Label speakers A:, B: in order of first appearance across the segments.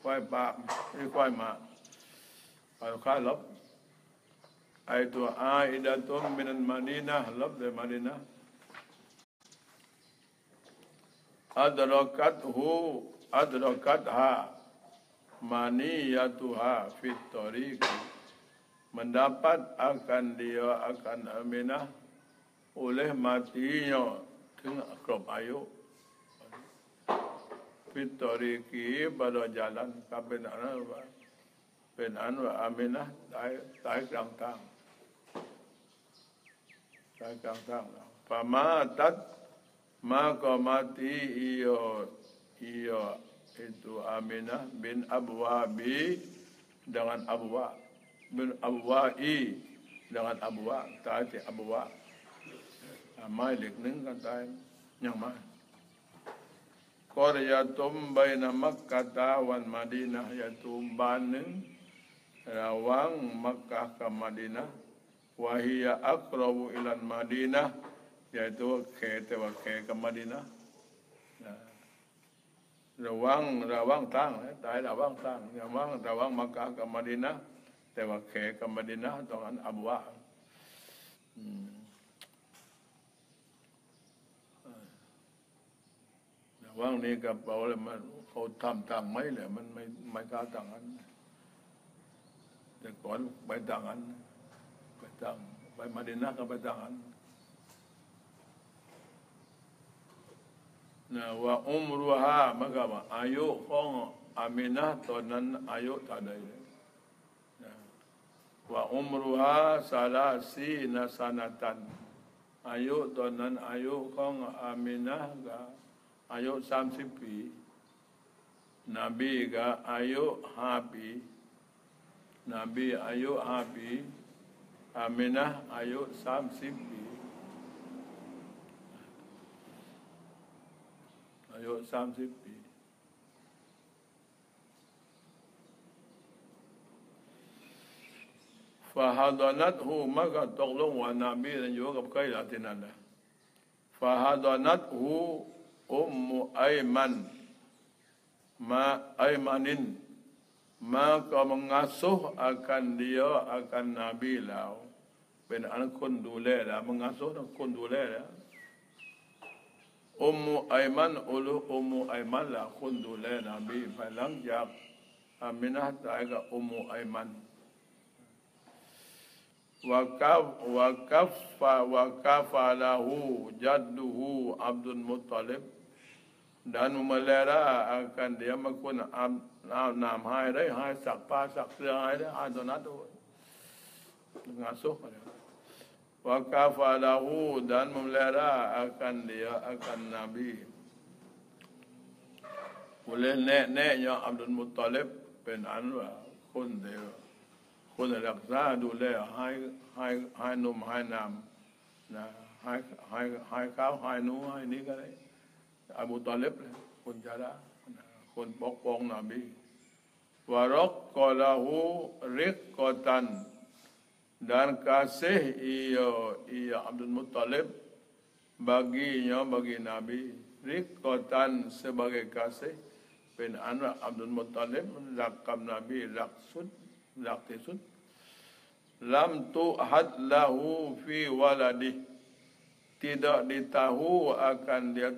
A: khoai bạc cái khoai mà khá lấp ai tu aidatun minan Madinah lấp dari Madinah adrakatha maniyatuha fit tariq mendapat akan dia akan Aminah oleh matinya dengan akrab ayu fit tariqi pada jalan kabenan wa Aminah tại răng tang pamatat maka mati iyo itu Aminah bin Abwabi dengan Abwa bin Abwa'i dengan Abwa taati Abwa mai liệt nâng kan tai yang mai qaryatum baina Makkah wan Madinah yaitu banin rawang Makkah ke Madinah wa hiya aqrabu ila Madinah yaitu ke Madinah rawang tang tại rawang tang rawang Makkah ke Madinahแต่ว่าแขกมดินะตรงนั้นอับวะว่างนี้กับเราเลยมันเขาทำต่างไหมเลยมันไม่กล้าต่างกันแต่ก่อนไปต่างกันไปมดินะก็ไปต่างกันนะว่ารุฮามันก็ว่าอายุของอามินะตอนนั้นอายุเท่าใดwa umruha salasina sanatan ayuตอนนั้นอายุของอามินะก็อายุ30 ปีนบีก็อายุ5 ปีนบีอายุ5 ปีอามินะอายุ30 ปีอายุ30 ปีFahadanathu makaตกลงว่านบีนั้นอยู่กับใครล่ะที่นั่นนะ Fahadanathu Ayman ma Aymanin maka mengasuh akan dia akan Nabi lauเป็นอันคนดูแลแล้วmengasuhคนดูแลแล้วAyman Ayman ล่ะคนดูแลนบีภายหลังจากอามินะห์ตายกับAyman wakafalahu jadduhu Abdul Muttalib dan memelihara akan dia menggunakan nam hai đấy hai sak pa sak sia hai đấy hai donat tu ngasuh wakafalahu dan memelihara akan dia akan Nabi oleh neneknya Abdul Muttalib bin Anwarคนเดียวคนรักษาดูแลให้นมให้น้ำนะให้ข้าวให้นูให้นี่ก็ได้อบูตอเลบคนจาระคนปกป้องนบีวารกกอลาหูริกกอตัน dan kasih ia Abdul Muttalib bagi Nabi riqatan sebagai kasih bin Anwar Abdul Muttalib rakam Nabi rak tisud lam tu'had lahu fi waladih tidak ditahu akan dia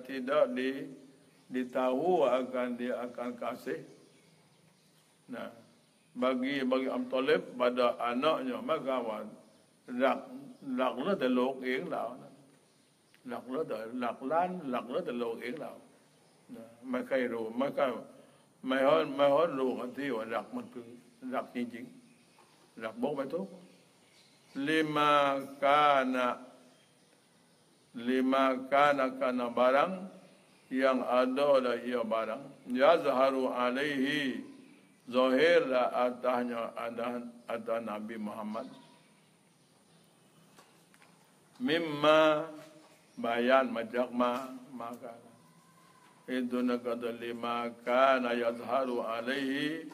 A: ditahu akan dia akan kasih nah bagi Abdul Muttalib pada anaknya maka rak laแต่โลกเองแล้วหลักล้านแต่โลกเองแล้วไม่เคยรู้ไม่ฮอดรู้กันที่ว่าหลักมันคือหลักจริงๆหลักบอกไม่ถูกlima kana barang yang ada adalah ia barang yazharu alaihi zahirlah atasnya ada Nabi Muhammad mimma bayan maka itu nakada lima kana yazharu alaihi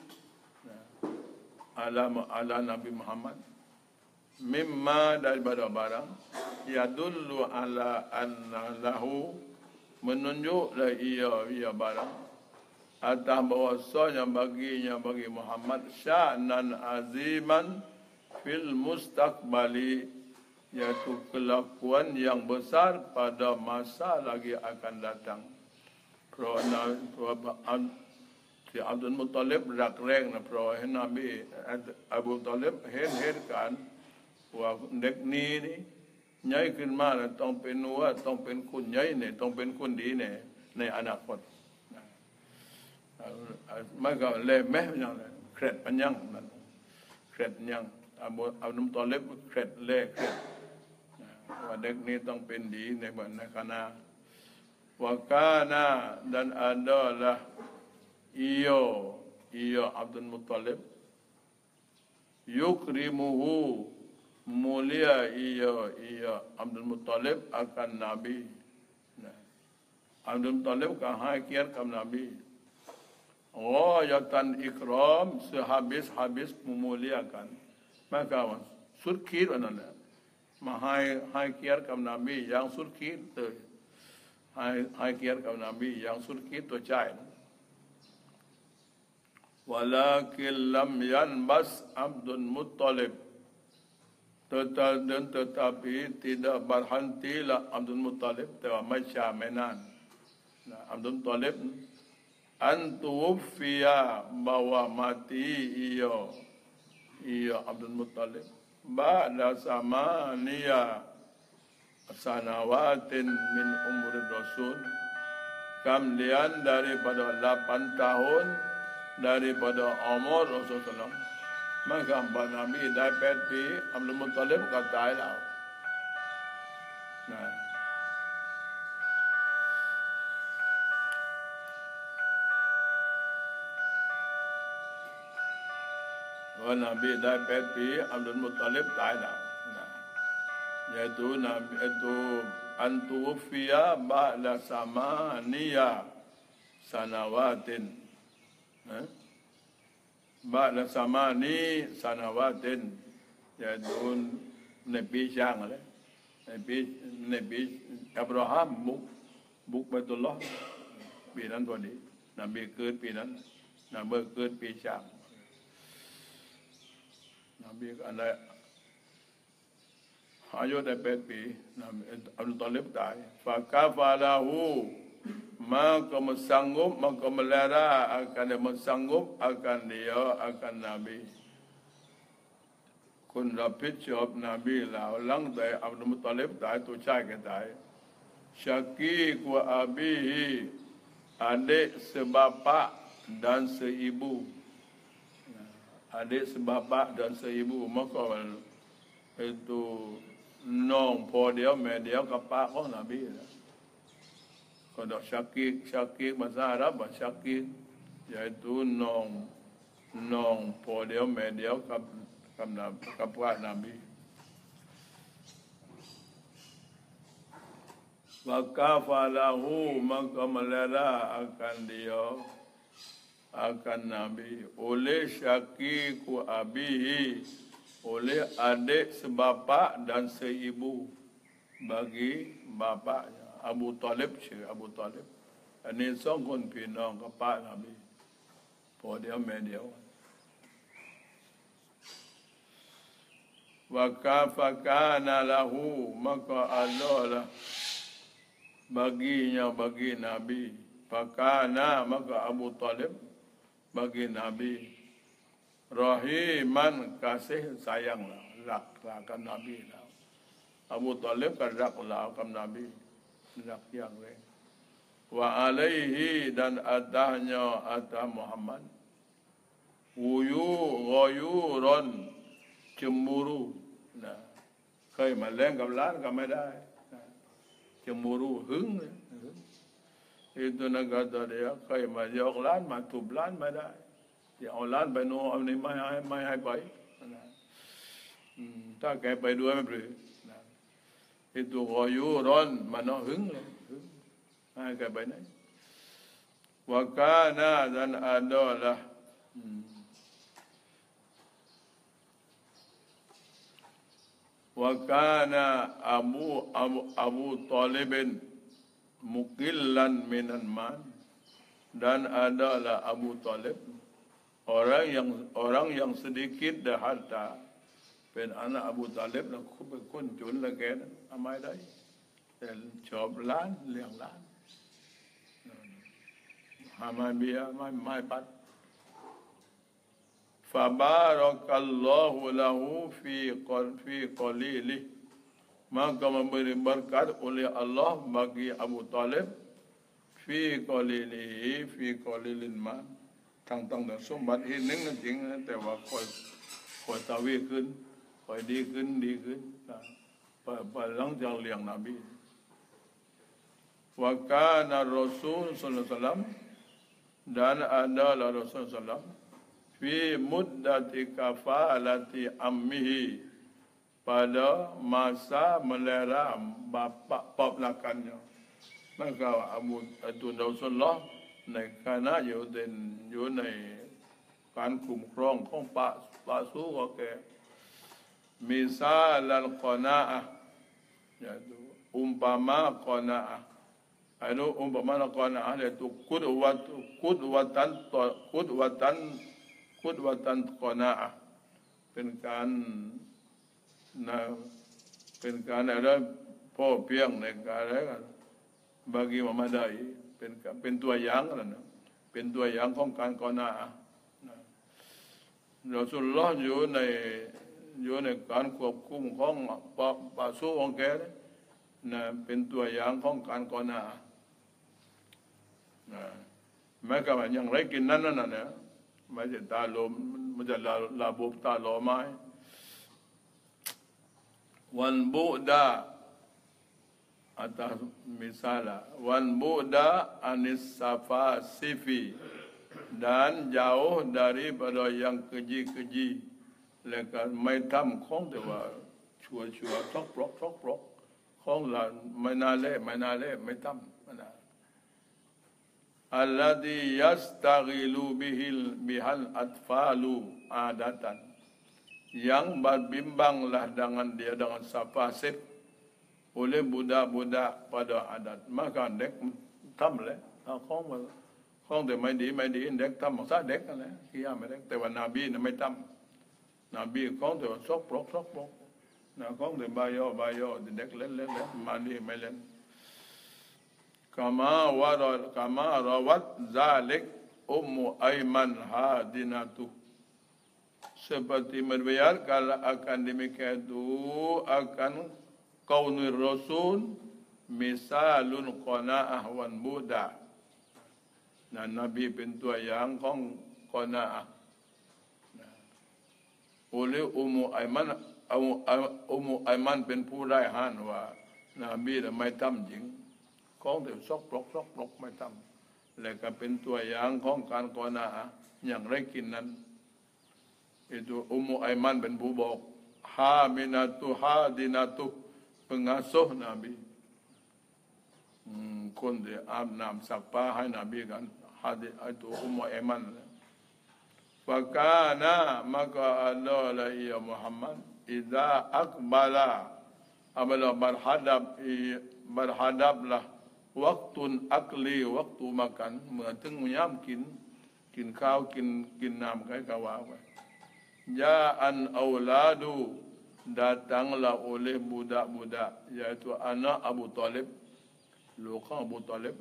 A: ala Nabi Muhammad mimma daripada barang yadullu ala anna lahu menunjuklah ia barang atas bahwasanya bagi Muhammad sya'nan aziman fil mustaqbali, yaitu kelakuan yang besar pada masa lagi akan datang. Kerana si Abdul Muttalib rak reng na pro Nabi Abu Talib hen kan wa nek niใหญ่ขึ้นมาแล้วต้องเป็นนัวต้องเป็นคนใหญ่เนี่ยต้องเป็นคนดีเนี่ยในอนาคตมันก็เลยแม้ยังเคล็ดปัญญังนั่นเคล็ดยังเอาน้ำตอเล็บเคล็ดเล่เคล็ดว่าเด็กนี้ต้องเป็นดีในเหมือนในคณะวากานาdan adalah iyo Abdul Muttalib yukrimuhu mulia iyo Abdul Muttalib akan Nabi. Abdul Muttalib kan hai kiat kam Nabi. Ghayatan ikram sehabis-habis memuliakan. Maka surkit mana hai kiat kam Nabi yang surkit tu. Hai kiat kam Nabi yang surkit tu cai. Walakin lam yanbas Abdul Muttalib, tetapi tidak berhentilah Abdul Muttalib macam menan. Abdul Muttalib antufiya bahwa mati iyo Abdul Muttalib ba'da samaniya sanawatin min umur Rasul, kemudian daripada 8 tahun daripada umur Rasulullah. Maka Nabi dah pergi Abdul Muttalib kata lah. Nah, Nabi dah pergi Abdul Muttalib tak lah. Yaitu Nabi itu antufiya ba'da samaniya sanawatin. Ba'da samani sanawatin, yaitu Nabi Syang lah. Nabi Abraham buk Baitullahปีนั้นพอดีนบีเกิดปีนั้นนบีเกิดปีชางนบีอะไรอายุได้8 ปีอับดุลตอลิบตายฟะกาฟาลาหูmaka sanggup maka melara akan sanggup akan dia akan Nabiคุณรับผิดชอบนบีแล้วหลังจากอับดุลมุตตอลิบตายตัวชายก็ตายSyaqiq wa abihi, adik sebapak dan seibu. Adik sebapak dan seibu. Maka itu nong po dia media kapak kau Nabi. Kalau Syaqiq bahasa Arab Syaqiq, iaitu nong po dia media kapak Nabi. Wakafalahu maka melera akan dia akan Nabi oleh Syaqiq abihi, oleh adik sebapak dan seibu bagi bapaknya Abu Talib. Abu Talib ini songkon pinang kapak Nabi pada media. Wakafakana lahu maka Allah baginya bagi Nabi. Fakana maka Abu Talib bagi Nabi rahiman kasih sayang rakkan Nabi lah. Abu Talib kan rakkan Nabi rak yang lain. Wa alaihi dan atahnya atah Muhammad ghayuran cemburu. Nah, kai malengกับล้านก็ไม่ได้cemburu hứng itu nak kata dia kai ma yok lan ma tub lan ma dai dia lanไปโนเอานี่ไม่ให้ไปถ้าแกไปด้วยไม่เป็นitu ghayuran mana hứng haiแกไปไหนwa kana dan adalah Wakana Abu Talibin mukillan minan man. dan adalah Abu Talib orang yang sedikit dah harta. Pen anak Abu Talib lah kun chun lah ke amai dai. Chop lan liang lan. Amai bia mai pat. Fabarakallahu lahu fi qalili. Maka memberi berkat oleh Allah bagi Abu Talib fi qalilin ma tang dah sumbat hi ning jingแต่ว่าค่อยตะวีขึ้นค่อยดีขึ้นไปหลังจากเลี้ยงนบีwa kana rasul sallallahu alaihi wasallam dan adalah Rasul sallallahu fi muddati kafalati ammihi pada masa melera bapa ponakannya. Maka Abu Rasulullah ในขณะอยู่ในการคุ้มครองของปะสู้ก็แก่มิซาลัลกอนาอะyaitu umpama qanaah. Anu umpama qanaah yaitu qudwatan qanaah. เป็นการอะไรพ่อเพียงในการอะไรกันbagi memadai เป็นตัวอย่างนะเป็นตัวอย่างของการกอนาอะเราสุลลอฮ์อยู่ในการควบคุมของปะสู้ของแกนะเป็นตัวอย่างของการกอนาอะแม้ก็มันยังไรกินนั่นนะไม่ใช่ตาลมมันจะระบบตาลมไม้วันบุดาatas misalnya wan buda anis safa sifi dan jauh daripada yang keji-keji lekas mai tham khongแต่ว่าชัวทอกปลอกของละไม่น่าเล่ไม่thamนะ alladhi yastaghilu bihal atfalu adatan yang berbimbanglah dengan safa sif oleh budak-budak pada adat. Maka dek tam le khong de mai di dek tam sa dek le kia mai dek แต่ว่านบีไม่tam Nabi khong de sok prok na khong de bayo de dek len mandi mai len kama rawat zalik ummu aiman hadinatu seperti meriwayatkan akan demikian itu akan kaunir rasul misalun qanaah wan buda. Dan Nabiเป็นตัวอย่างของกอนาอะoleh Ummu Aiman เป็นผู้ได้หานว่านบีไม่ทำจริงของแต่ซอกปลอกไม่ทำและก็เป็นตัวอย่างของการกอนาอะอย่างไรกินนั้นitu Ummu Aiman เป็นผู้บอกฮามินาตุ pengasuh Nabi คนที่อาบน้ำซักผ้าให้นบีกันhadis itu Ummu Aiman fakana maka adalah ya Muhammad idza aqbala abala berhadaplah waktun akli waktu makan เมื่อถึงยามกินข้าวกินน้ำใกล้กะว่าya an auladu datanglah oleh budak-budak yaitu anak Abu Talib lokang Abu Talib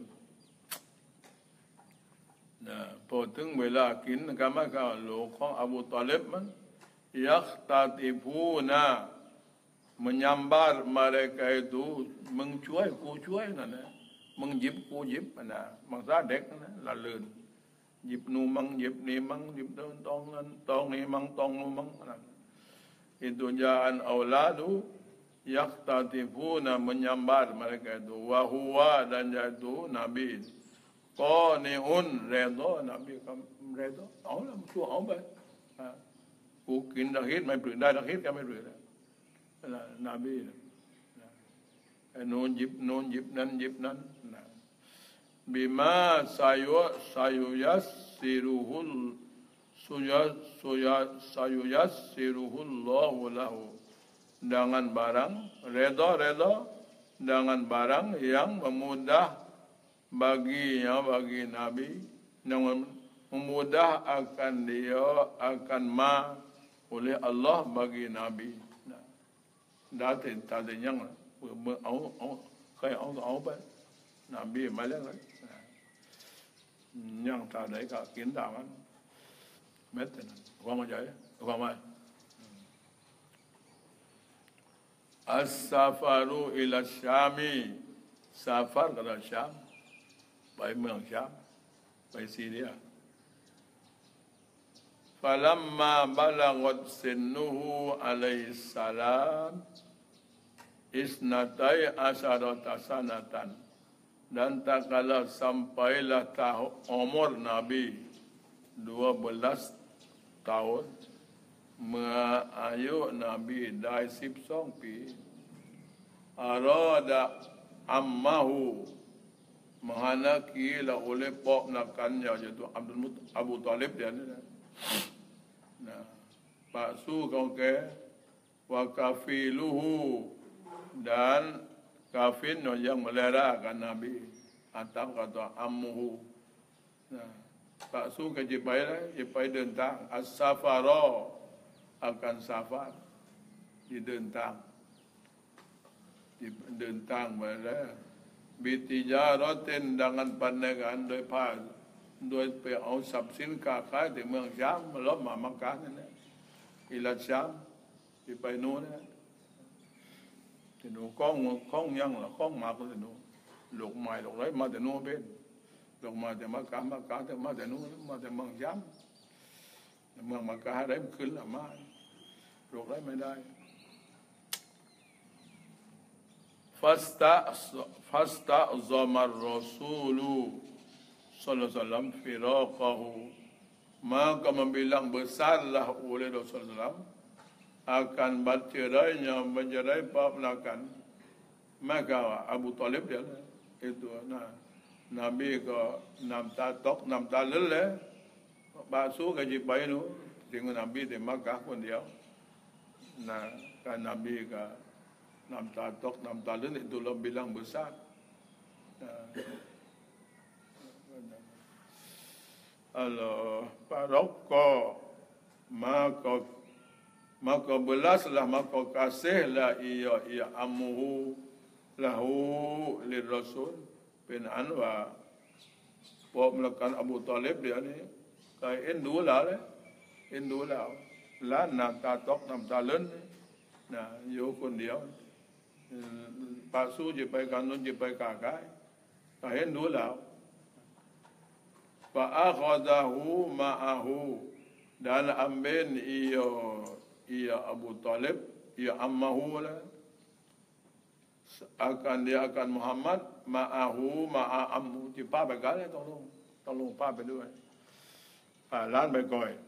A: พอถึงเวลากินก็มาก็ลูกของอบูตอลิบมันยักตาติพูนะmenyambar mereka itu มึงช่วยกูช่วยนั่นแหละมึงหยิบกูหยิบนะบางซาเด็กนะละลื่นหยิบนูมังหยิบนี่มังหยิบตองนั้นตองนี่มังตองนูมังนั่นitu ja'an auladu yaqtatifuna menyambar mereka itu wa huwa dan yaitu Nabi qani'un redha Nabi redhaเอาละชั่วเอาไปกูกินตะฮิดไม่ปลือได้ตะฮิดก็ไม่ปลือแล้วNabi ไอ้โน่นหยิบนั้นหยิบนั้นนะbima sayuyassiruhullahu lahu dengan barang redha dengan barang yang memudah bagi Nabi yang memudah akan dia akan oleh Allah bagi Nabi. Đã thì ta thì nhân là ấu khai ấu bé Nabi malah nhân ta để cả kiến đạo anh mét thế này qua mà vậy qua mà as-safaru ila Syami safar ke Syam baik มือง Syam baik Syria falamma balagat sinnuhu alaihi salam isnatai asyarata sanatan dan tak kala sampailah umur Nabi 12 tahun ayu Nabi dah 12 ปี arada ammahu menghendaki lah oleh ponakannya iaitu Abu Talib dia ni. Nah, paksu kau ke wa kafiluhu dan kafin yang melerakan Nabi atau kata ammuhu. Nah, paksu ke jipai đơn tang as-safara akan safar di đơn tang melera bitijaratin dengan perniagaanโดยไปเอาทรัพย์สินค้าขายที่เมืองชามมาล้อมมามักกะนั่นแหละอิลาชามที่ไปโน่นนะที่โน่ข้องยังล่ะข้องมาก็ที่โน่ลูกไม้ลูกไรมาแต่โน่เป็นลูกมาแต่มักกะแต่มาแต่โน่มาแต่เมืองชามเมืองมักกะได้ขึ้นละมาลูกไรไม่ได้fasta'zama ar-rasulu sallallahu alaihi wasallam firaqahu maka membilang besarlah oleh Rasulullah akan bercerainya mencerai ponakan maka Abu Talib dia itu Nabi ke nam ta lele basuh gaji bayi tu dengan Nabi di Makkah pun dia kan Nabi ke nam ta lele itu bilang besar. Allah parokko maka belaslah maka kasihlah ia amuhu lahu lirrasul bin Anwar pok melakukan Abu Talib dia ni kai indula la nam ta lớn nah yoคนเดียวpaksu je pai kanun je pai kakai kai indula fa'akhadahu ma'ahu dan ambil ia Abu Talib ia ammahu lah dia akan Muhammad ma'ahu ma'ammu thì ba bài gái đấy tolong ba bàiด้วยล้านไปก่อย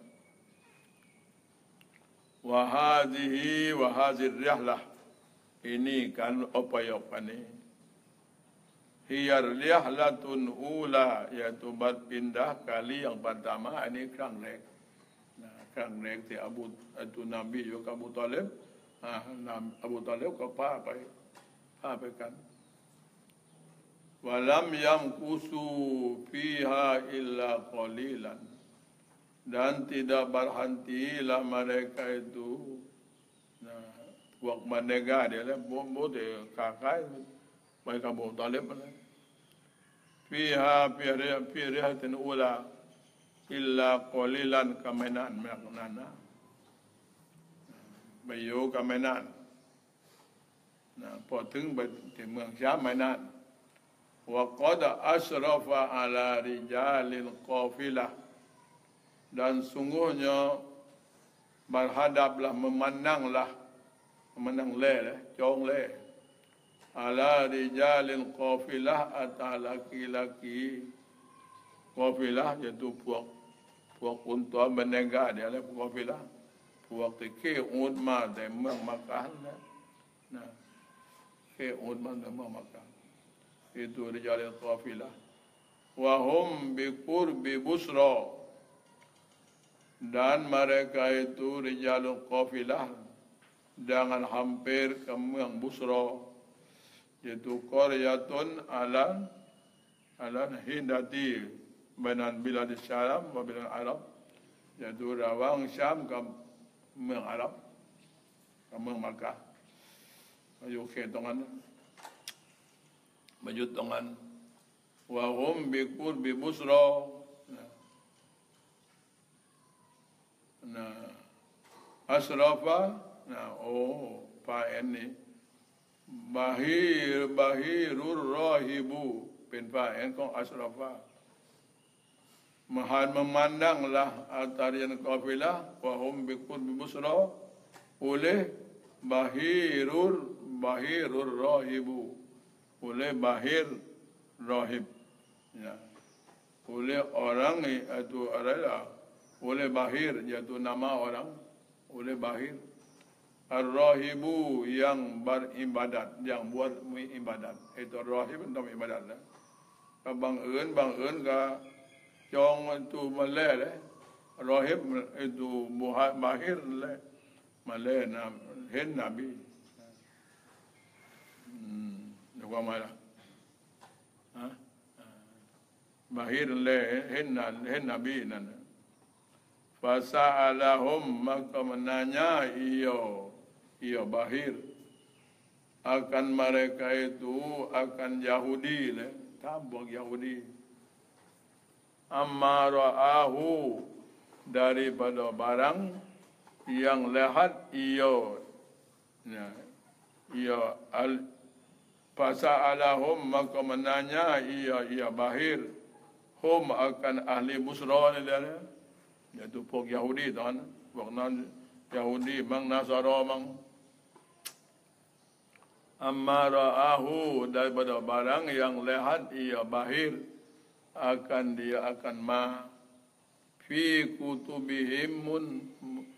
A: wa hadhihi rihlah ini kan upaya ini hiyar rihlatun ula yaitu berpindah kali yang pertama ini kerang rekที่Nabi juga Abu Talib Abu Talibก็พาไปกันwalam yamkusu fiha illa qalilan dan tidak berhentilah mereka itu waktu menega dia lah boleh kakak mereka Abu Talib fiha pirihatin ula illa qalilan kamenan maknana bayu kamenanพอถึงไปที่เมืองชามไม่นานว่าก็ได้อัชรฟะอาลาริจาลิลกอฟิละdan sungguhnya berhadaplah memandang jong le ala rijalil qafilah atas laki-laki qafilah iaitu puak unta menega dia lah qafilah puak ke udma dari มืองมักกะnah ke udma dari มืองมักกะitu rijalil qafilah wa hum bi qurbi busra dan mereka itu rijalul qafilah dengan hampir ke มือง Busra yaitu qaryatun ala hindati bainan bilad Syam wa bilad Arab iaituระหว่าง Syam กับเมืองอาหรับกับเมืองมักกะห์มาอยู่เขตตรงนั้นมาอยู่ตรงนั้นว่าฮุมบิกุรบิบุสรอนะอัสรอฟะนะโอ้ฟาเอ็นนี่บาฮีรุรรอฮิบูเป็นฟาเอ็นของอัสรอฟะmemandanglah antarian kafilah wa hum biqur bi busra oleh bahirur rahibu oleh bahir rahib ya oleh orang itu adalah oleh bahir yaitu nama orang oleh bahir ar-rahibu yang beribadat yang buat ibadat itu rahib untuk ibadat lah bang eun ka Jong itu Malay le, Rahib itu Bahir le, Malay nam hen Nabi. Apa mana? Bahir le hen Nabi nana. Fasa'alahum maka menanya iyo Bahir akan mereka itu akan Yahudi le, tambah Yahudi. Amma ra'ahu daripada barang yang lihat iyo fasa'alahum maka menanya iya Bahir hum akan ahli Busra ni dia iaitu pok Yahudi tuan pok Yahudi mang Nasara mang amma ra'ahu daripada barang yang lihat iya Bahir akan dia akan ma fi kutubihimun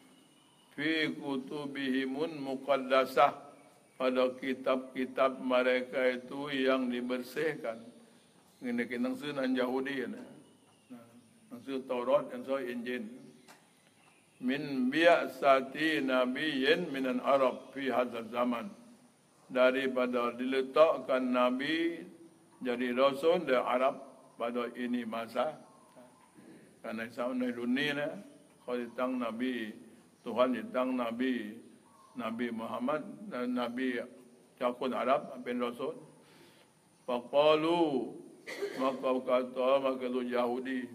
A: muqaddasah pada kitab-kitab mereka itu yang dibersihkan ini nangsu nan Yahudi nangsu Taurat dan so Injil min bi'sati nabiyyin minan Arab fi hadzal zaman daripada diletakkan nabi jadi rasul dari Arab pada ini masa karena sampai dunia kalau ditang Nabi Tuhan ditang Nabi Muhammad dan Nabi Yakub Arab bin Rasul faqalu maka lu Yahudi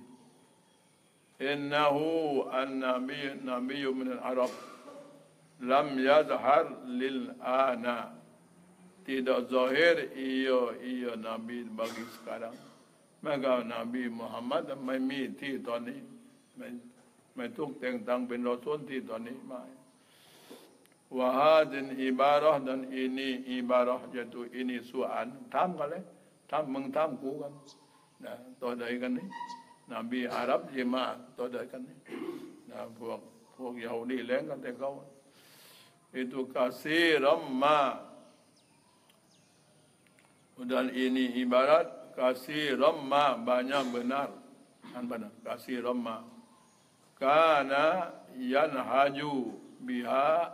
A: innahu an-nabiy min al-Arab lam yazhar lil ana tidak zahir iyo Nabi bagi sekarang maka Nabi Muhammad ไม่มีที่ตอนนี้ไม่ถูกแต่งตั้งเป็นรอซูลที่ตอนนี้ไม่วะฮาดินอิบารอห์dan ini ibarah yaitu ini soalan ถามกันเลยถามมึงถามกูกันนะต่อใดกันนี่นบีอาหรับยิมาต่อใดกันนี่นะพวกยิวดีแรงกันแต่เขา itu kasiram ma dan ini ibarat kasih ramma banyak benar kasih ramma kana yanhaju biha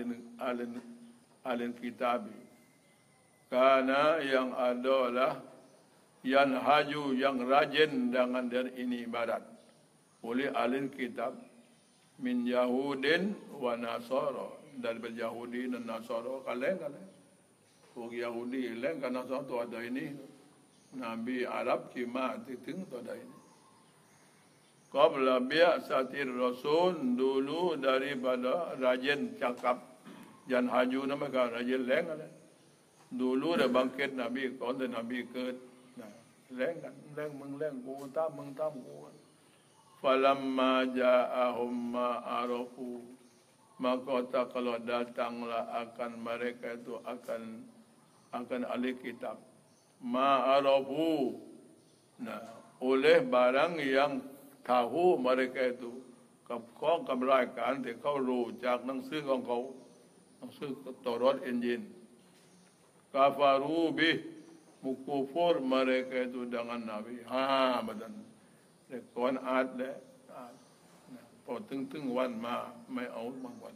A: ahlin kitab kana yang adalah yanhaju yang rajin dengan dari ini ibadat oleh ahlin kitab min Yahudin wa Nasara dari Yahudi dan Nasara kalianพวกYahudi lain kan Nasara tu ada ini Nabi Arab cuma ting tu ada ini. Qabla bi'satir Rasul dulu daripada rajin cakap jan haju nama kan rajin leng kan. Dulu dah bangkit Nabi kon Nabi ke leng kan leng ku tam ku. Falamma ja'ahum ma arafu maka tak kalau datanglah akan mereka itu akan ahli kitab ma'arafu oleh barang yang tahu mereka itu kau keberaikan thì kauรู้จากหนังสือของเขาหนังสือตอรอตอินจิล kafaru bih mukufur mereka itu dengan Nabi badan kawan adaพอตึงวันมาไม่เอาบางวัน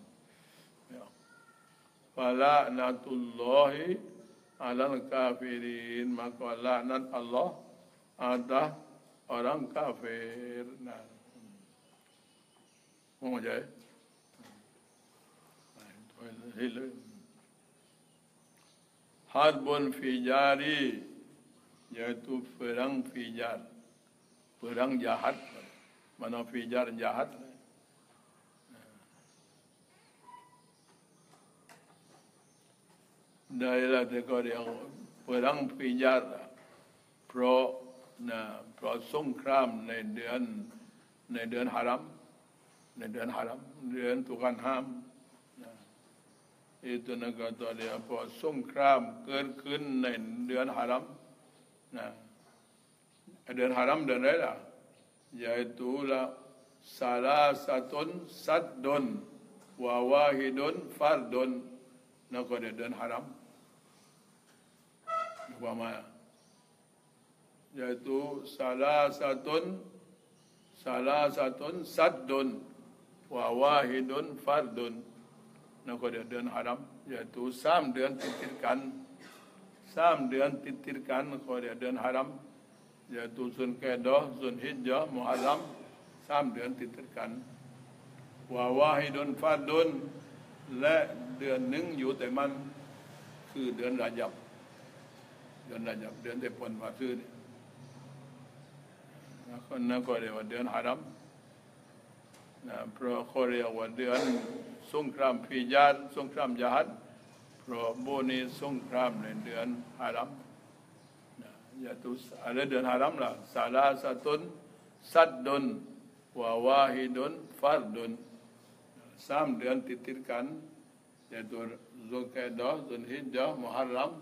A: fala'natullahi alal kafirin maka laknat Allah ada orang kafir. Nah, mau je. Harbun fijari, yaitu perang fijar, perang jahat. Mana fijar jahat. Dailah dekor yang perang fijar pro songkram ในเดือนฮารัมเดือนทุกันห้ามitu negara dia apa songkram เกิดขึ้นในเดือนฮารัมเดือนฮารัมเดือนอะไรล่ะ yaitu la salasatun saddun wa wahidun fardun negara ดือนฮารัมUmpamanya, yaitu salasatun saddun wa wahidun fardun. Nah, kalau ดือนฮารัม yaitu 3 เดือนติดกัน3 เดือนติดกันkalauเดือนฮารัม yaitu ซุลกอดะห์ซุลฮิจญะห์มุฮัรรัม 3 เดือนติดกันวาวาฮิดุนฟาดุนและเดือนหนึ่งอยู่แต่มันคือเดือนระญับเดือนที่พ้นมาซื้อนี่คนนั้นก็เรียกว่าเดือนฮารัมเพราะเขาเรียกว่าเดือนสงครามพิจารสงครามญาติเพราะโบนีสงครามในเดือนฮารัมยาตุอะไรเดือนฮารัมล่ะซาลาสตุนซัดดุนวาวาฮิดุนฟาร์ดุน3 เดือนติดกันยาตุซุลกอดะห์ซุลฮิจญะห์มุฮัรรัม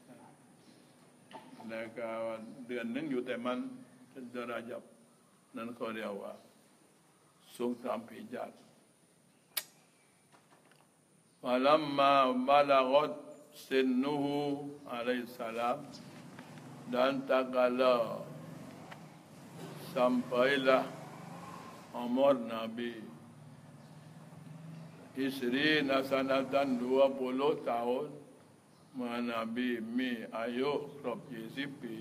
A: แล้วก็เดือนหนึ่งอยู่แต่มันเป็นเดือนระญับนั่นเขาเรียกว่าสงครามพิจารwalamma balagat sinnuhu alaihi salam dan tak kala sampailah umur Nabi Isrina sanatan 20 tahun Nabi mi ayu krop 20 ปี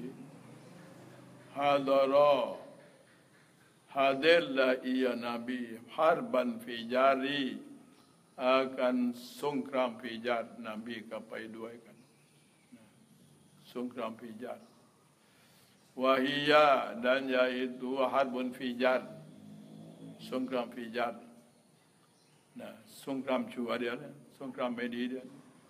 A: hadirlah ia Nabi harban fijari akan songkram fijar Nabi ก็ไปด้วยกันสงครามพิจาร wahiyya dan yaitu harbun fijar songkram fijar nah songkram cua dia songkram Medi dia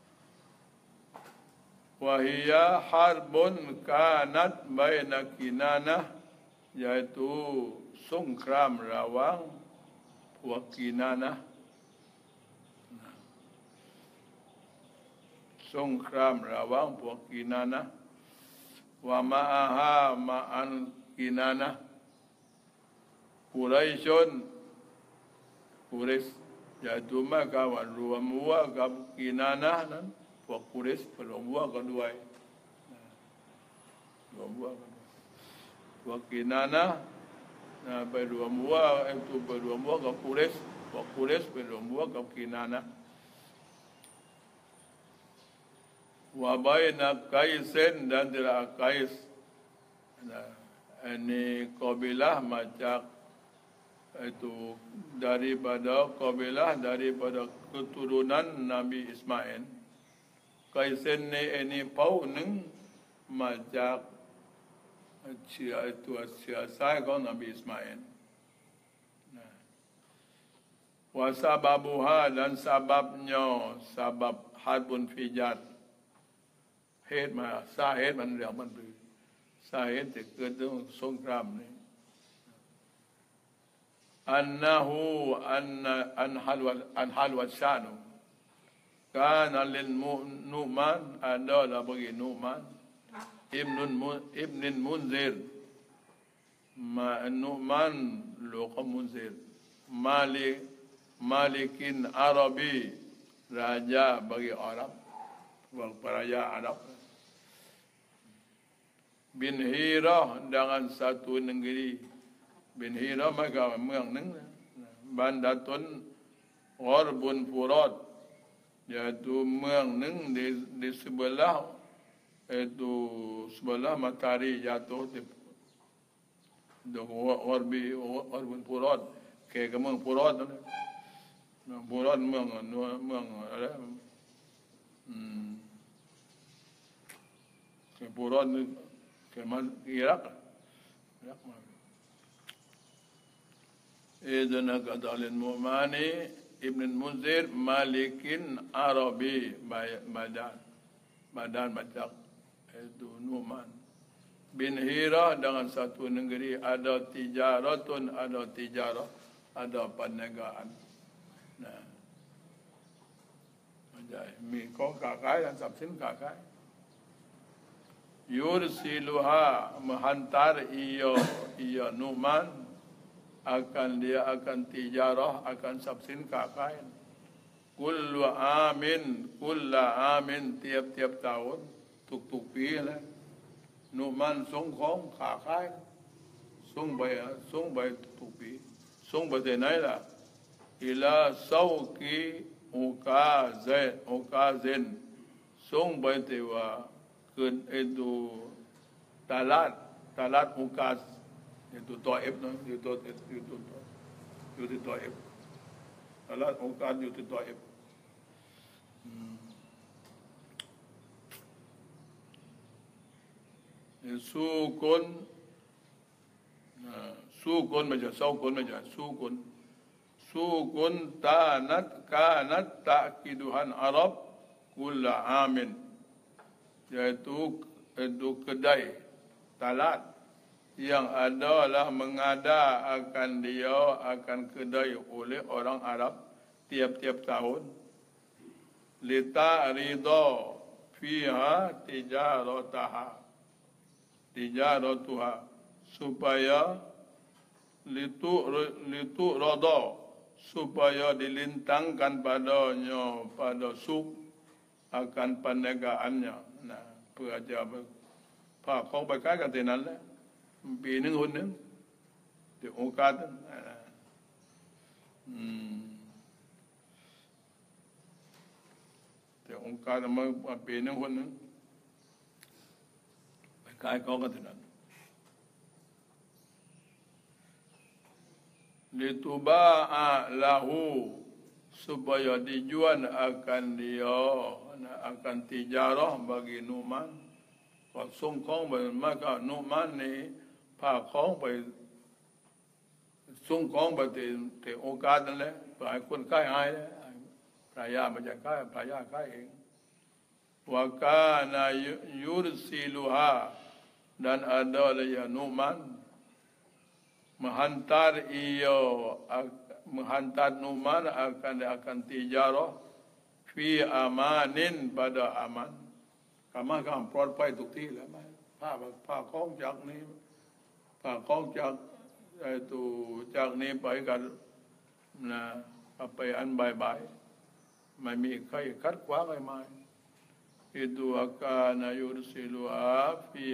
A: wahiyya harbun kanat baina Kinanah yaitu songkram rawang พวก Kinanahสงครามระหว่างพวกกินานะว่ามาอาฮามาอันกินานะกุไรชนกุเรสyaitu mereka rwam waกับกินานะนั้นพวกกุเรสรวมwaกันด้วยรวมwaกันพวกกินานะไปรวมwa itu ไปรวมwaกับกุเรสพวกกุเรสไปรวมwaกับกินานะwa baina Qaisin dan antara Qais ini kabilah macam itu daripada keturunan Nabi Ismail. Qaisin ini pau neng macam saya kau Nabi Ismail. Wa sababuha dan sababnya sabab harbun fijarเหตุมาสาเหตุมันเรื่องมันเป็นสาเหตุที่เกิดจากสงครามนี้อันฮัลวัชานุการลินนูมานอันดอลาบกินูมานอิบนุนมุนซิรมานูมานลูกมุนซิรมาลิกินอาหรับีราชาบกิอาหรับraja Arab bin Hirah dengan satu negeri bin Hirah maka เมืองหนึ่ง Bandatun Gharbun Furat yaitu เมืองหนึ่งdi sebelah itu sebelah matahari jatuh Dok warbi warbun purod ke มืองpurodนั่นpurodเมืองอะไรke purod ni ke man Iraq ma idna qadalin mu'mani ibn al-Munzir malikin arabi badan bacak itu Nu'man bin Hira dengan satu negeri ada tijaratun, ada tijarah, ada perniagaan. Nah,มีของค้าขายdan ทรัพย์สินค้าขาย Yursiluha menghantar ia Nu'man dia akan tijarah, akan ทรัพย์สินค้าขาย Kullu amin tiap-tiap tahun tuk-tuk ปีแล้ว Nu'man ส่งของค้าขายส่งไปทุกปีส่งไปที่ไหนล่ะ Ila sauki ukazin ส่งไปที่ว่าคืนitu talat ukaz itu Taifนะอยู่ที่Taif talat ukazอยู่ที่Taif sukun macam saukun macam sukun kanat ta'kiduhan Arab kulla amin iaitu kedai talat yang adalah mengada akan kedai oleh orang Arab tiap-tiap tahun lita'rida fiha tijaratuha supaya litu rodo supaya dilintangkan pada suk akan perniagaannya. Nah, เพื่อจะพาของไปขายกันที่นั้นแหละปีหนึ่งคนหนึ่งที่โอกาสแต่องค์การมาปีหนึ่งคนหนึ่งไปขายของกันที่นั้น Lituba'a lahu supaya dijual akan dia akan tijarah bagi Nu'man พอส่งของไปmaka Nu'man นี่พาของไปส่งของไปที่โอกาสนั่นแหละไปให้คนขายให้ภรรยาไม่ใช่ขายภรรยาขายเองwa kana yursiluha dan ada ya Nu'man menghantar Nu'man akan tijarah fi amanin pada aman คำว่าการปลอดภัยทุกที่แล้วไหมผ้าคล้องจากนี้ผ้าคล้องจากนี้ไปกันนะไปอันบายไม่มีใครคัดขวางอะไรมาitu akan yursiluha fi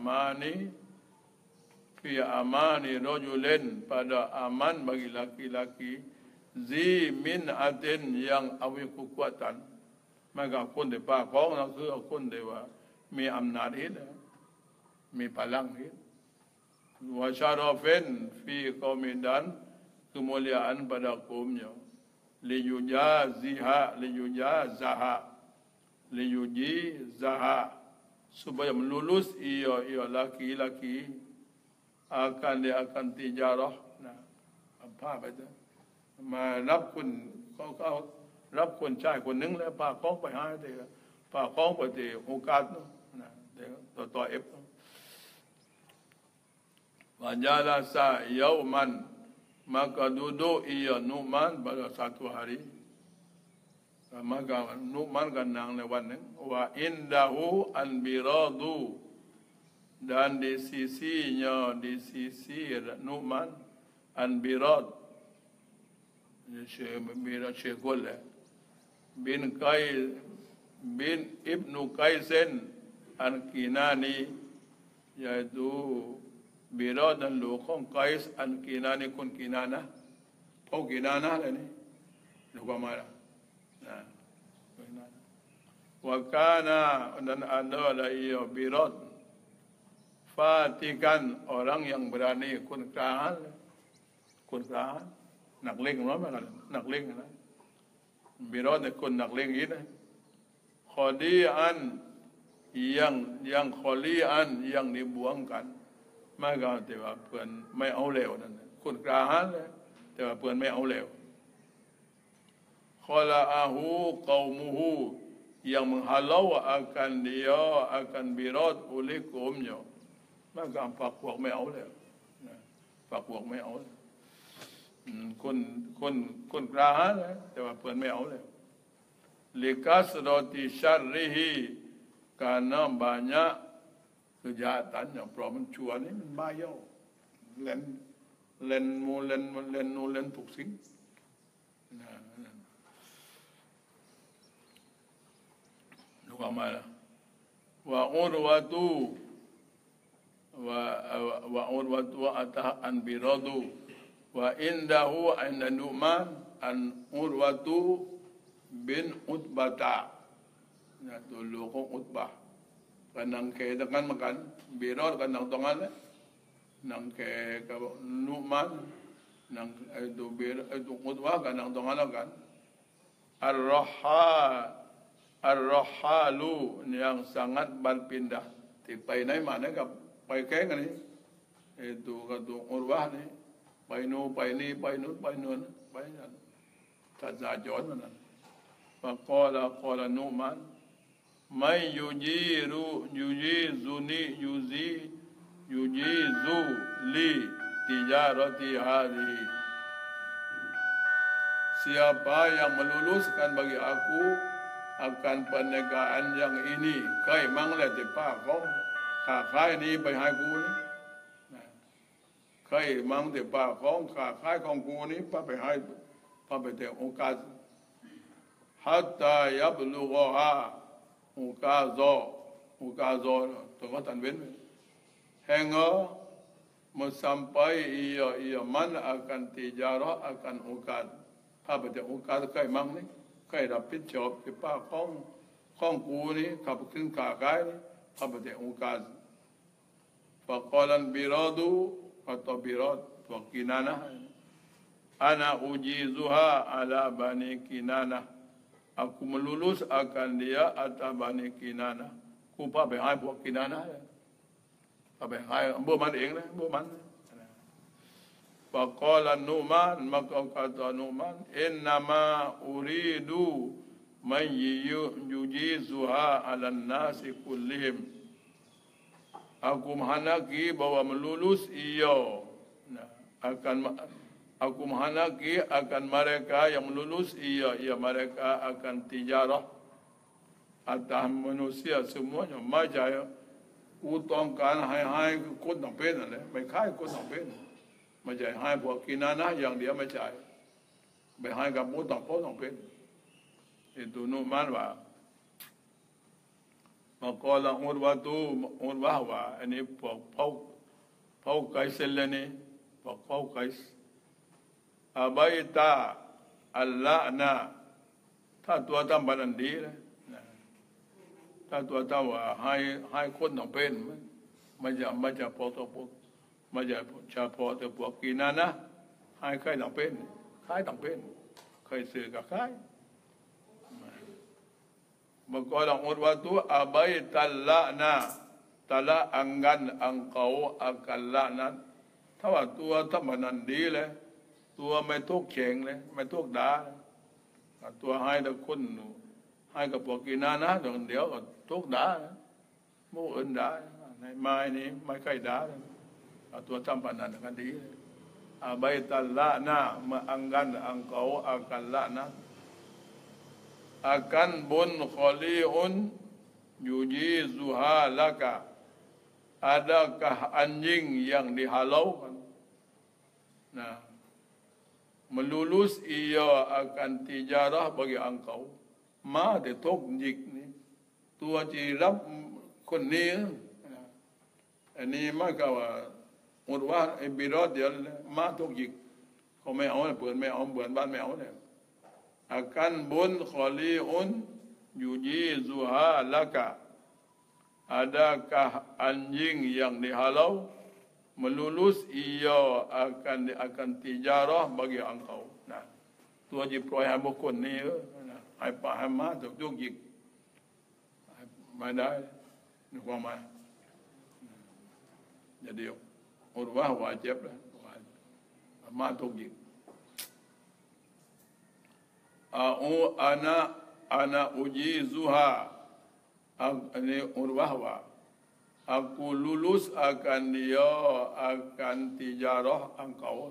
A: amani rajulin pada aman bagi laki-laki zi min atin yang awi kekuatan maka คนที่ป่าของนั่นคือคนที่ว่ามีอำนาจฮิตมีพลังฮิตwa syarafin fi qaumidan kemuliaan pada kaumnya liyujizaha supaya melulus ia laki-laki dia akan tijarah nah apa itu มารับคนเขารับคนชายคนหนึ่งแล้วพาของไปหาที่พาของไปที่โอกาสนะเดี๋ยวต่อเอฟWajalasa yauman maka duduk ia Nu'man pada satu hari maka Nu'man ganangในวันหนึ่งwa indahu anbiradu dan di sisi Nu'man anbirad Syekh bin Ibnu Qaisin Al-Kinani yaitu Birad dan Luqom Qais Al-Kinani kun Kinana tahu Kinana lah ni lupa mana wa kana dan ada lah ia Birad Fatikan, orang yang berani, kun kerahan, nak ling lắm mà nak ling đó, birod là kun nak ling ít đấy, kholian yang kholian yang dibuangkan, maka tiba puan mai au leoนั่นkun kerahanเลยtiba puan mai au leo, khalaahu qaumuhu yang menghalau akan dia akan birod oleh kaumnya, maka pak puak mai au leo, pak puak mai au leo. คนกล้าหาญแต่ว่าเพื่อนไม่เอาเลยลิกัสโรติชัรริฮี karena banyak kejahatan yang perempuan iniมันบ้าเย่าเล่นทุกสิ่งดูกันมาละว่าอุรวะตูว่าอุรวะตูอัตอันบิรอดูwa indahu inda Nu'man an Urwatu bin Utbata na tulukong Utbah kanang ke dengan makan biror kanang tongan nang ke Nu'man nang itu Utbah kanang tongan kan ar-rahalu yang sangat berpindah tipai nai mana ka pai ke ngani itu katu Urwah niไปโน่นไปนี่ไปโน่นไปโน่นไปนั่นถ้าจะย้อนมันนั่นว่าก็ละโนมันไม่ยูยีซูลีติจารติฮาดี siapa yang meluluskan bagi aku akan perniagaan yang ini kai manglah tepa kau kai niไปให้กูนี่ใครมั่งแต่ป่าของข้าขายของกูนี้ป้าไปให้ป้าไปแต่โอกาสฮัตตายับลูกฮาโอกาสตัวก็ตันเว้นแห่งมันsampai ia man akan tijarah akan okat ป้าไปแต่โอกาสใครมั่งนี่ใครรับผิดชอบที่ป้าของกูนี้ขับขึ้นข้าขายนี่ป้าไปแต่โอกาส faqalan biradu atau birad wa Kinanah ana ujizuha ala bani Kinanah aku melulus akan dia atas bani Kinanah ku paไปให้พวก Kinanah ไปให้บ่มันเองนะบ่มัน faqala Nu'man maka kata Nu'man innama uridu man yujizuha ala nasi kullihim aku menghendaki bahwa melulus ia aku menghendaki akan mereka yang melulus ia mereka akan tijarah atas manusia semuanya majaya utongkan hai kun tong pen le mai khai kun tong pen majaya haiพวก Kinanah yang diaไม่จ่ายไปให้กับมูตองโพตองเpen itu Nu'man wa maqala Urwah wa ini pau kais lene pau kais abaita allanaถ้าตัวตั้งบันดีเลยถ้าตัวตั้งว่าให้คนต้องเป็นมันจะพอตัวพวกมันจะเฉพาะแต่พวกKinanahให้ใครต้องเป็นใครต้องเป็นใครซื้อกับใครmaka Urwah tu abaital la'na tala enggan engkau akan laknat ถ้าว่าตัวถ้ามันดีเลยตัวไม่ทุกข์แข็งเลยไม่ทุกข์ด่าตัวให้แต่คนให้กับพวกKinanahเดี๋ยวก็ทุกข์ด่าหมู่อื่นด่าในไม้นี้ไม่ใครด่าตัวทำปานนั้นก็ดีabaital la'na enggan engkau akan laknat akan bun khali'un yujizuha laka adakah anjing yang dihalaukan melulus ia akan tijarah bagi engkau ma de tok jik ni tua ji rabคนนี้อันนี้มาก็ว่าUrwah birad dia ma tok jik เขาไม่เอาเปิดไม่เอาเปิดบ้านไม่เอาเนี่ยakan bun khali'un yujizuha laka adakah anjing yang dihalau melulus ia akan tijarah bagi engkau. Nah, tu aja proyek bukun ni. Ai faham ma tu jik. Mana ni kuama. Jadi Urwah wajib lah. Ma tu jik. Ana ujizuha. Ini Urwah aku lulus akan dia akan tijarah engkau.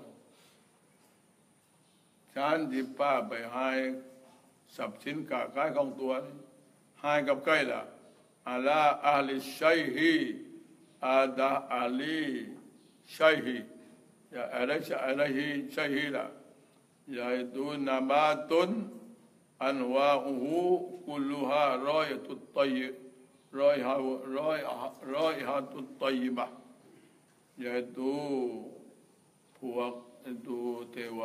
A: Chan di pa by hai sab sin ka kai kong tua ni. Hai gặp kai là ala ahli syaihi ada ahli syaihi. Ya alaihi syaihi lah. Yaitu nabatun anwa'uhu kulluha rayatut tayyib raihatut tayyibah, yaitu puak itu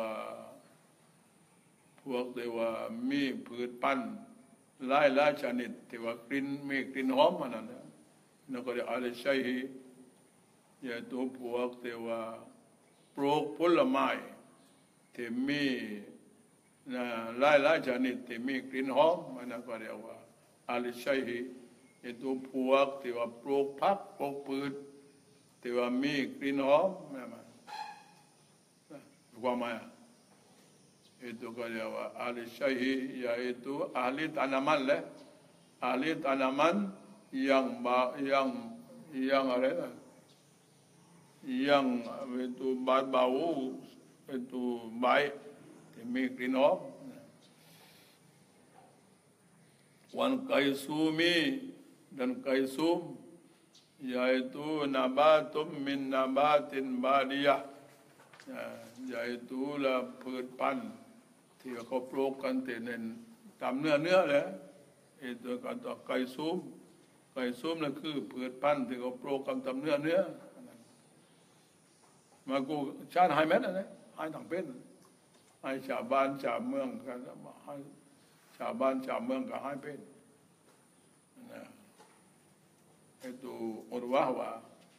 A: dewa mi พืชพันธุ์หลายชนิดที่ว่ากลิ่นมีกลิ่นหอมมันนั่นนั่นก็เรียกอะไรใช่yaitu puak dewa ปลูกผลไม้ที่มีหลายชนิดที่มีกลิ่นหอมมันนั่นก็เรียกว่าอะไรใช่ itu puak ที่ว่าปลูกผักปลูกพืชที่ว่ามีกลิ่นหอมmemangความหมาย itu kalau ahli syaihi yaitu ahli tanaman lah, ahli tanaman yang ada yang itu bau itu baik demi krinop wan kaisumi dan kaisum yaitu nabatum min nabatin badiyah yaitu lah พืชพันธุ์ที่เขาปลูกกันแต่เน้นตามเนื้อเลยตัวการต่อไก่ซุ่มนั่นคือพืชพันธุ์ที่เขาปลูกกันตามเนื้อมากูชาติให้เม็ดอะไรให้ต่างเป็นให้ชาวบ้านชาวเมืองกันให้ชาวบ้านชาวเมืองก็ให้เป็นitu Urwah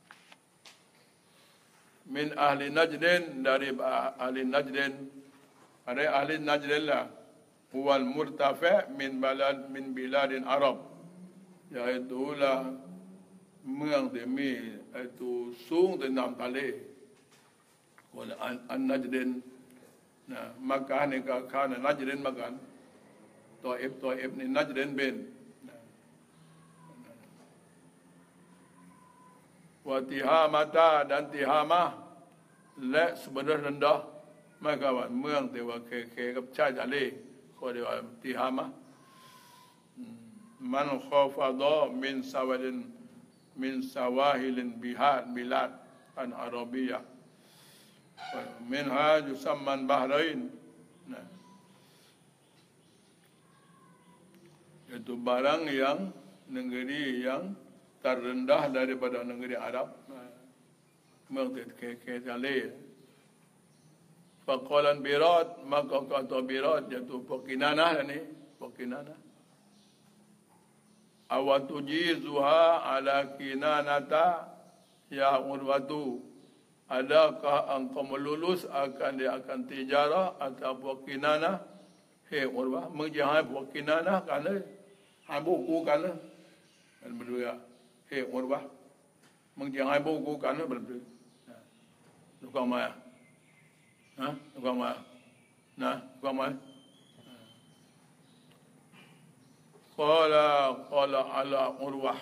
A: min ahli Najdin dari ahli Najdin. Ada ahli Najdin lah. Huwal murtafi' min biladin Arab. Yaitu lah เมืองที่มีตัวสูงในน้ำทะเลคนอันนัจเดนนะมักกะนี่ก็ข้าในนัจเดนมากันตัวเอฟนี่นัจเดนเป็นwa tihamata dan tihamah และสมณรันดาไม่ก็ว่าเมืองที่ว่าเคกับชายทะเลเขาเรียกว่าติฮามะมันขอฟาดอมินสวาฮิลินบิลาดอันอาราบียะมินฮายุซัมมันบาฮรัยน์itu barang yang negeri yang terendah daripada negeri ArabเมืองเคทะเลFaqalan Birat, maka kata Birat iaitu Pokinanah ni, Pokinanah. Awatujizuha ala kinanata ya Urwatu. Adakah engkau melulus dia akan tijarah atau Pokinanah? Hei Urwah, menjahai Pokinanah kerana buku kerana berdua. Hei Urwah, menjahai buku kerana berdua. Tukang maya. Tukang maya. Tukang maya. Qala ala Urwah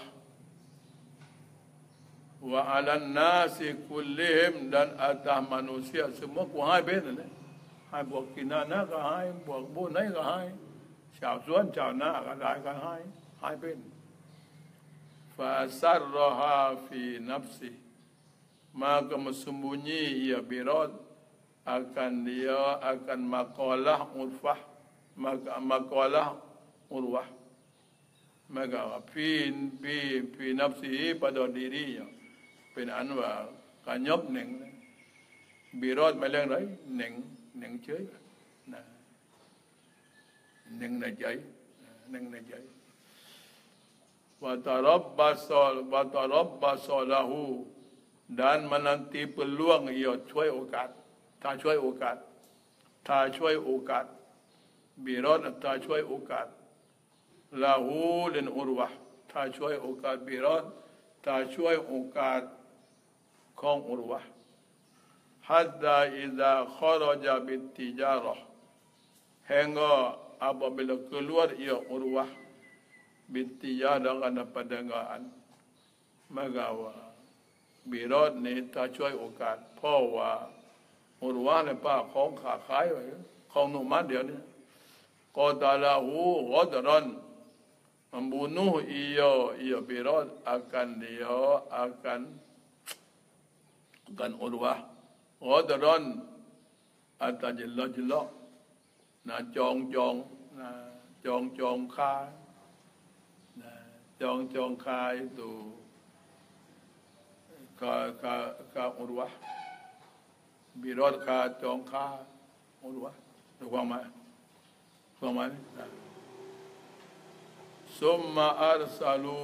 A: wa ala nasi kullihim dan atas manusia semua ku hai bên rồi đấy. Hai buộc kinana cả hai, buộc bố nấy cả hai. Chào xuân chào na cả đại cả hai bên. Fa sarraha fi nafsi. Maka mesembunyi ia Birat akan makalah Urwah, makalah Urwah. Maka fi nafsihi pada dirinya. Pen anwa kanyop neng Birat meleng rai neng chơi. Nah. Neng na jai. Watarabbasulahu, dan menanti peluang iaช่วยโอกาสถ้าช่วยโอกาสถ้าช่วยโอกาสบิรอดถ้าช่วยโอกาสลาหูลินอุรวะถ้าช่วยโอกาสบิรอดถ้าช่วยโอกาสของอุรวะhatta idza kharaja bittijarah hingga apabila keluar ia urwah bittijarah dengan perdagangan maka birad ni ถ้าช่วยโอกาสเพราะว่าอุรวะเนี่ยป้าของขาขายไว้ของนุมันเดี๋ยวนี้qatalahu ghadran membunuh ia birad akan urwah ghadran atau jelas-jelas nak jong kah jong kah itu ka urwah birad ka jong kah urwah tuความหมายsumma arsalu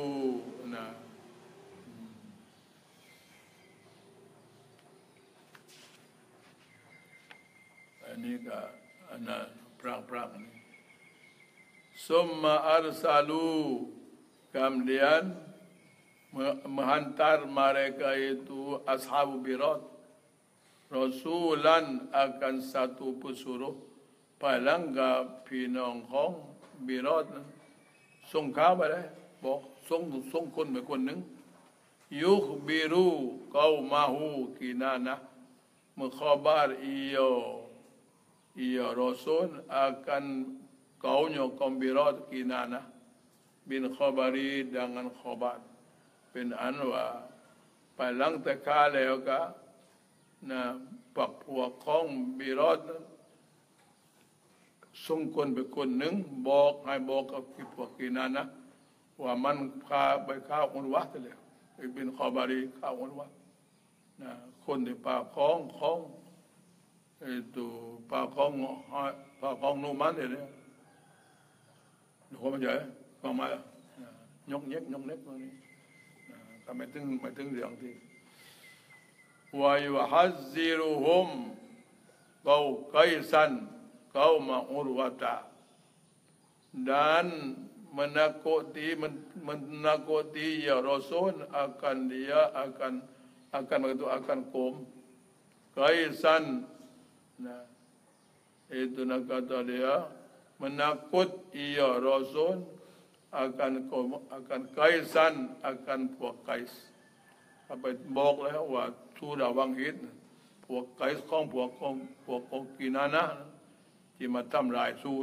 A: ini ke anak perang ni. Summa arsalu, kemudian menghantar mereka itu ashabu birat rasulan akan satu pesuruh palangga pinong hong birat sung khá vậy đấy bỏ sung con mấy con nứng yukhbiru qaumahu kinana mukhabar ia rasul akan kaumnya kaum birat kinana bin khabari dengan khabar bin anwa palang tekale ka na pakwa kaum birat sungkon beคนหนึ่งบอกให้บอกกับพวกกินนะว่ามันพาไปข้าวอุนวะไปเลยเป็นขอบารีข้าวอุนวะนะคนที่ป่าของตัวป่าของนูมันเนี่ยดูความมันใหญ่ความหมายยกเน็กมานี่ทำไมถึงเรื่องที่ว่าอยู่ฮัซซิรุฮุมเกาไกซันkaum urwata dan menakuti ya Rasul akan kaum Kaisan. Nah, itu nak kata dia menakut ya Rasul akan Kaisan akan puak Kais. Apaบอกแล้วว่าทูระวังหิตพวกไกส์ของพวกกินานะที่มาทำลายสู้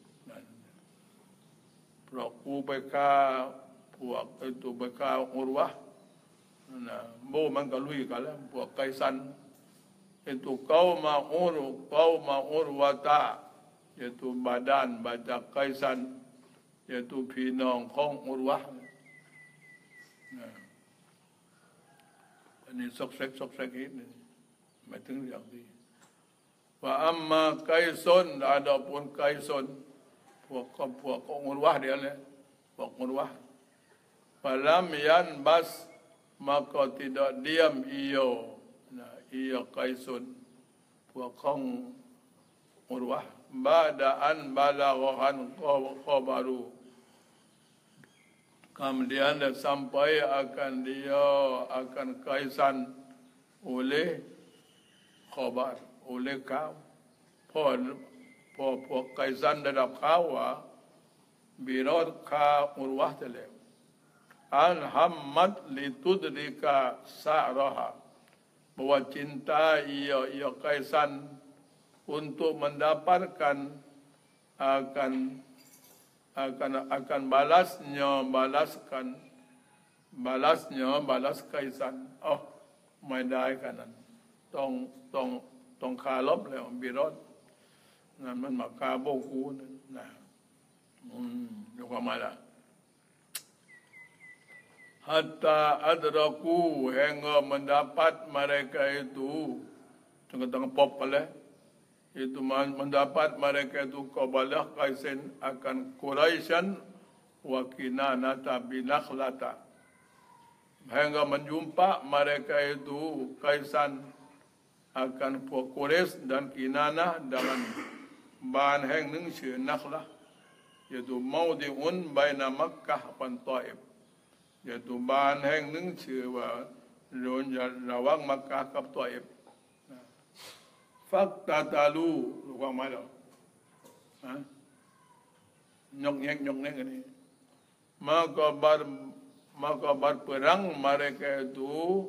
A: เพราะกูไปฆ่าพวกตัวไปฆ่าอุรวะนะโบมันก็ลุยกันแล้วพวกไกซันitu kaum urwata yaitu badan badak Kaisan yaitu พี่น้องของอุรวะอันนี้ซอกแซกนิดนึงไม่ถึงอย่างดีว่าอัมมาไกซนada punไกซนพวกของอุรวะdia lahพวกอุรวะ falam yanbas maka tidak diam iaไกซนพวกของอุรวะ ba'da an balaghan khabaru kemudian sampai akan Kaisan oleh khabar oleh kaumพวกไกซันได้รับข่าวว่าบิรอดฆ่าอุรวะไปแล้วอันฮัมมัดลิตุดริกาซาราฮะbahwa cinta ia Kaisan untuk mendapatkan akan balas Kaisanไม่ได้กันนั้นต้องคาลบแล้วบิรอดนั่นมันมาคาโบกูนะดูความหมายละ hatta adraku hingga mendapat mereka itu tengah-tengah pop lah itu mendapat mereka itu qabalah Kaisan akan Quraisyan wa kinanata binakhlata. Hingga menjumpa mereka itu Kaisan akan puak Quraisy dan Kinanah dengan bahan hang ningชื่อ Nakhlah, yaitu maudi'un baina Makkah dan Taif, yaitu bahan hang ningชื่อว่าระหว่างมักกะห์กับตออิฟฟักตาตาลูรู้ความหมายหรอยกแยกกันนี่maka berperang mereka itu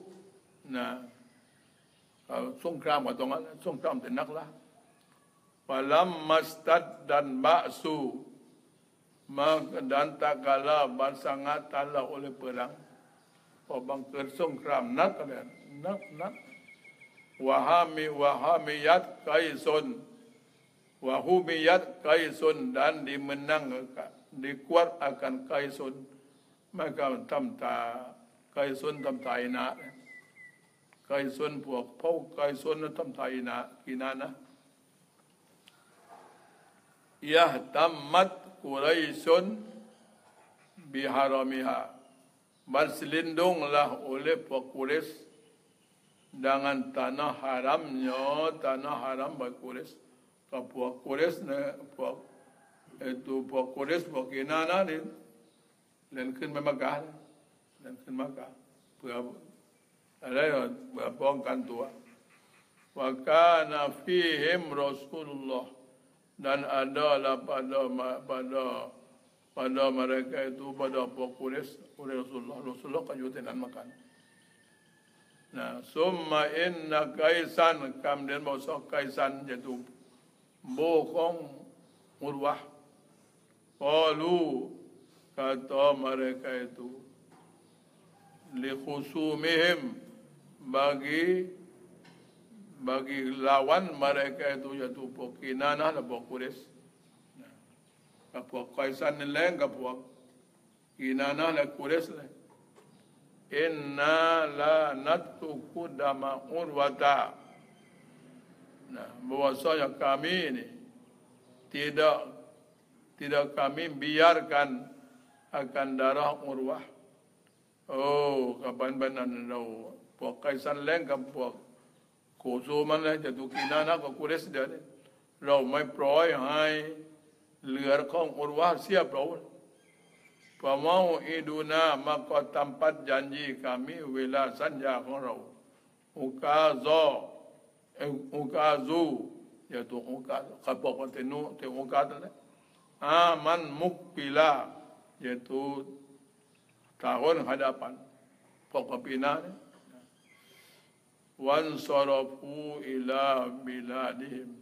A: sungkram atau mana sungkram tenaklah falam mastad dan ba'su maka dan tak kala bersangatanlah oleh perang pabangker sungkram nak wahamiyat kaisun dan dimenangkan dikuat akan Kaisun, maka Kaisun tamta ina Kaisun puak pau Kaisun tamta ina Kinanah yahtammat Quraisyun biharamiha, berselindunglah oleh puak Quraisy dengan tanah haramnya, tanah haram bagi Quraisy. Puak Quraisy puak Quraisy puak Kinanah ni danขึ้นไปมักกะห์danขึ้นมักกะห์เพื่ออะไรเพื่อป้องกันตัวwa kana fihim Rasulullah, dan adalah pada mereka itu pada puak Quraisy Rasulullah kajutan makan. Nah, summa inna Kaisan kemudian masuk Kaisan jatuh bokong Urwah. Qalu kata mereka itu li khusumihim bagi lawan mereka itu jatuh puak Kinanah dan puak Quraisy. Nah, puak Kaisan ni lain ke puak Kinanah dan Quraisy lain. Inna la natruku dama Urwata. Nah, bahwasanya kami ini tidak kami biarkan akan darah Urwah. Oh, kapan benan lau puak Kaisan leng kan puak Kusuman lah jatuh Kinanah ke Quraisy dia ni. Lau mai proi hai liar kong Urwah siap lau. Pamau iduna maka tempat janji kami wilasan ya kong ukazu yaitu ukaz kapok kontinu te ukaz le aman mukbila yaitu tahun hadapan pokok pina wan sarafu ila biladihim,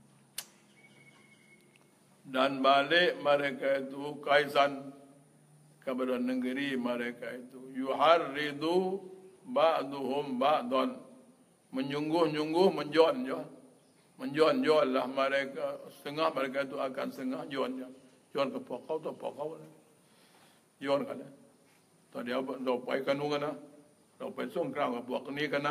A: dan balik mereka itu Kaisan kepada negeri mereka itu. Yuharridu ba'duhum ba'dan, menyungguh-nyungguh menjual lah mereka, setengah mereka itu akan setengah jual ke pokok tu pokok jual kan tadi apa dah pai kanungan dah pai songkrang buat ni kan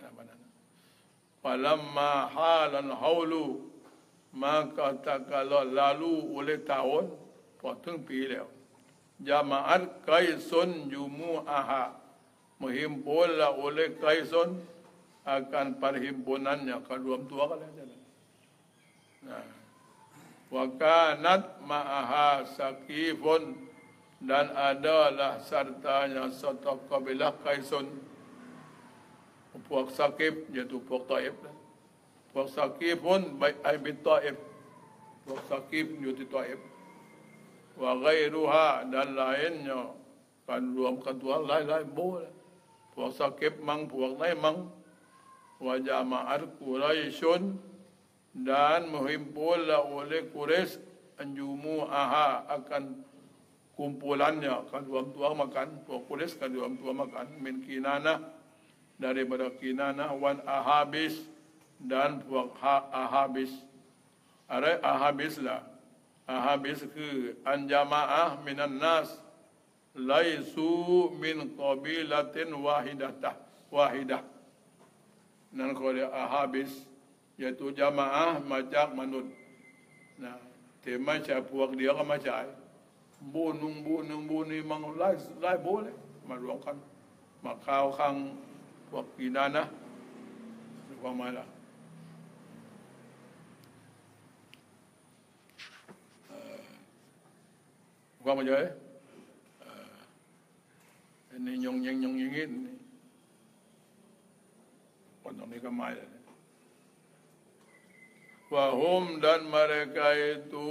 A: falamma halan haulu maka takala lalu oleh tahun potong pilih Jamaat Kaisun jumu'aha, menghimpullah oleh Kaisun akan perhimpunannya kedua tua kalian. Nah, wa kanat ma'aha Sakifun, dan adalah sertanya satu kabilah Kaisun puak Sakif, iaitu puak Taif. Puak Sakifun baik bin Taif, puak Sakif iaitu Taif. Wa ghairuha, dan lainnya kan rwam kedua lain boleh puak Sakif mang puak lain mang. Wa jama'at Quraisyun, dan menghimpullah oleh Quraisy anjumu'aha akan kumpulannya kan rwam tua makan puak Quraisy kan rwam tua makan min Kinanah daripada Kinanah wan Ahabis, dan puak Ahabis. Ada Ahabis lah. Ahabis ke anjama'ah minan nas laisu min qabilatin wahidah. Dan kalau Ahabis iaitu jamaah majak manut. Nah, tema macam puak dia kan macam บูหนึ่งบูนี่มันไล่บูเลยมารวมกันมาข่าวข้างพวกกีดานะความหมายล่ะความหมายเยอะอันนี้ยงยิงงี้คนตรงนี้ก็ไม่เลยWahum dan mereka itu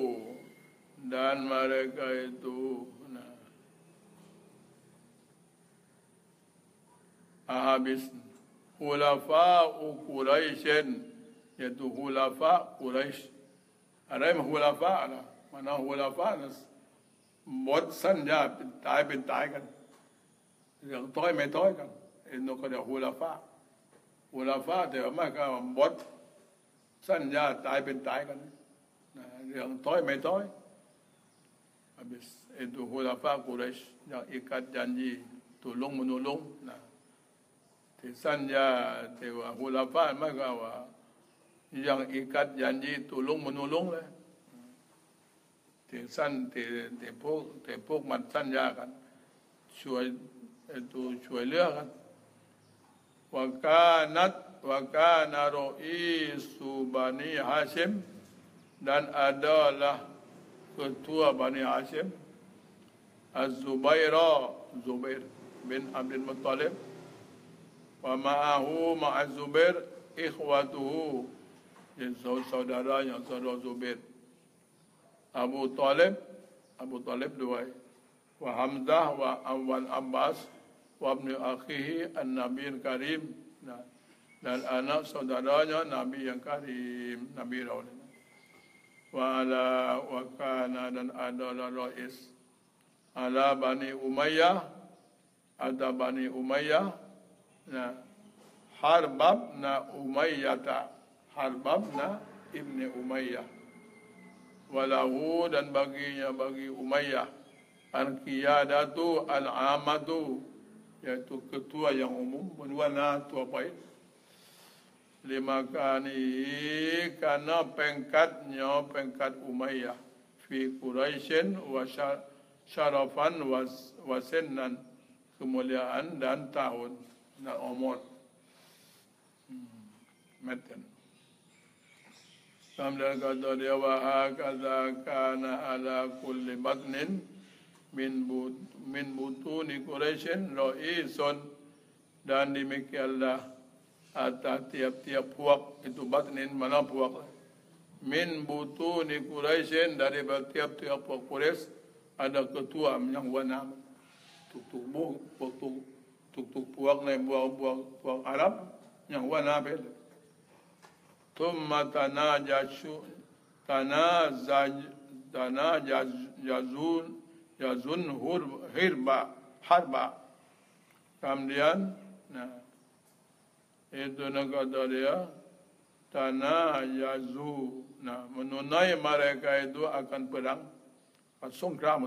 A: habis hulafa Quraisyin yaitu hulafa Quraisy ada yang hulafa lah mana hulafa buat saja ตายเป็นตายกันเรื่องต้อยไม่ต้อยกันอินโดก็เรียกhulafa แต่ว่าไม่ก็บดสัญญาตายเป็นตายกันเรื่องต้อยไม่ต้อย habis itu hulafa Quraisy yang ikat janji tolong menolongที่สัญญาแต่ว่าhulafa ไม่ก็ว่าyang ikat janji tolong menolong เลยที่พวกมันสัญญากันช่วยเหลือกันوكان رئيس Bani Hashim dan adalah ketua Bani Hashim Zubair bin Abdul Muttalib wa ma'ahu ma'a Zubair ikhwatuhu saudaranya saudara Zubair Abu Talib dua wa Hamzah wa Awal Abbas wa ibn akhihi an-Nabi al-Karim dan anak saudaranya Nabi yang karim, Nabi Raul. Wa kana dan adalah rais ala Bani Umayyah, ada Bani Umayyah, Harbabna ibni Umayyah. Walahu dan bagi Umayyah al-qiyadatu al-amatu, yaitu ketua yang umum, menwana tua baik. Lima kali karena pengkat Umayyah fi Quraisyin wa syarafan wa sinnan, kemuliaan dan tahun dan umur. Matan. Sambil kata dia wa hakadha kana ala kulli batnin min butuni Quraisyin ra'isun, dan demikianlah atas tiap-tiap puak itu batnin mana puak min butuni Quraisyin, dari tiap-tiap puak Quraisy ada ketua yang wanam tuk puak ni puak Arab yang wanam bel thumma yazun harba kemudian itu kata dia tanah yazu, menunai mereka itu akan perang songkram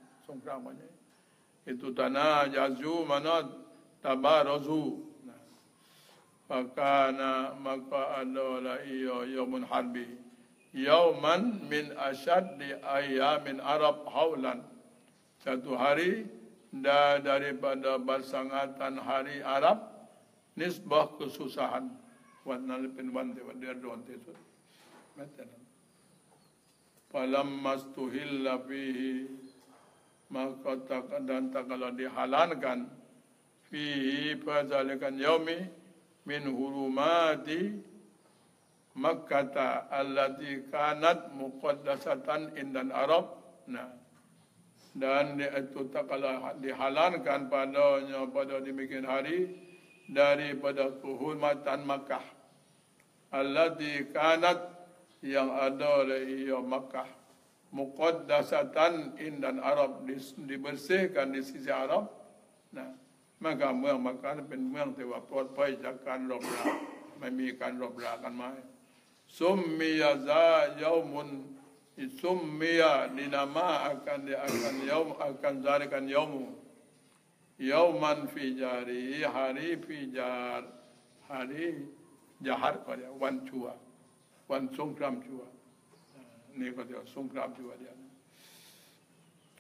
A: itu tanah yazu mana tabarazu, maka adalah yaumun harbi, yauman min asyaddi ayyamin Arab haulan, satu hari daripada bersangatan hari Arab nisbah kesusahan wanal penwante wadir donte itu matalan falamma stuhilla fihi, maka dan takala dihalalkan fihi fadzalikan yaumi min hurumati Makkah allati kanat muqaddasatan indan Arab, dan itu takala dihalalkan pada demikian hari daripada kehormatan Makkah allati kanat, yang ada oleh Makkah muqaddasatan indan Arab, dibersihkan di sisi Arab. Makaเมือง Makkah เป็นเมืองที่ว่าปลอดภัยจากการรบราไม่มีการรบรากันมาซุมมียาซาเยามุนซุมมียdinama akan yaum akan zalikan yaumu yauman fijari, hari fijar, hari jahar pada wan cua, wan songkram cua. Ni kata songkram cua dia.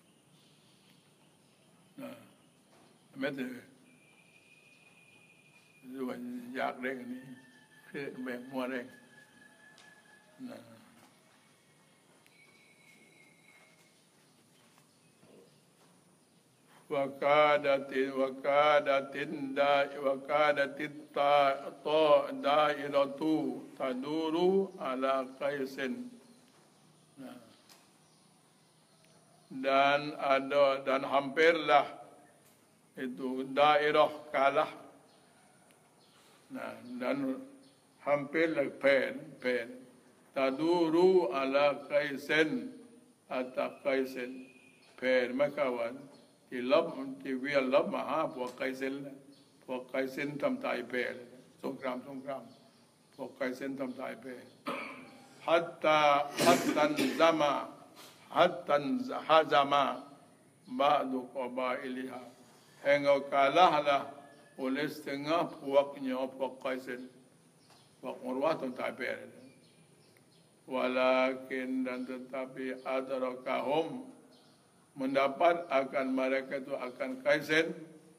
A: แม้แต่ด้วยอยากเร่งนี้คือแบ่งมัวเร่งนะวกาดตินดาวกาดติตาโตดาอิรตุตาดูรุอาลาไกเซนdan ada dan hampirlah itu daerah kalah dan hampirlah pen taduru ala kaisen atau kaisen pen makawanที่เวียนลบมาหาพวกไกเซนทำตายเปรสงครามพวกไกเซนทำตายเปรฮัตตันซามาhatta hazama ba'du qabailiha hingga kalahlah oleh setengah puaknya puak Qaisin puak Urwah tak ber walakin dan tetapi adrakahum mendapat akan mereka itu akan Qaisin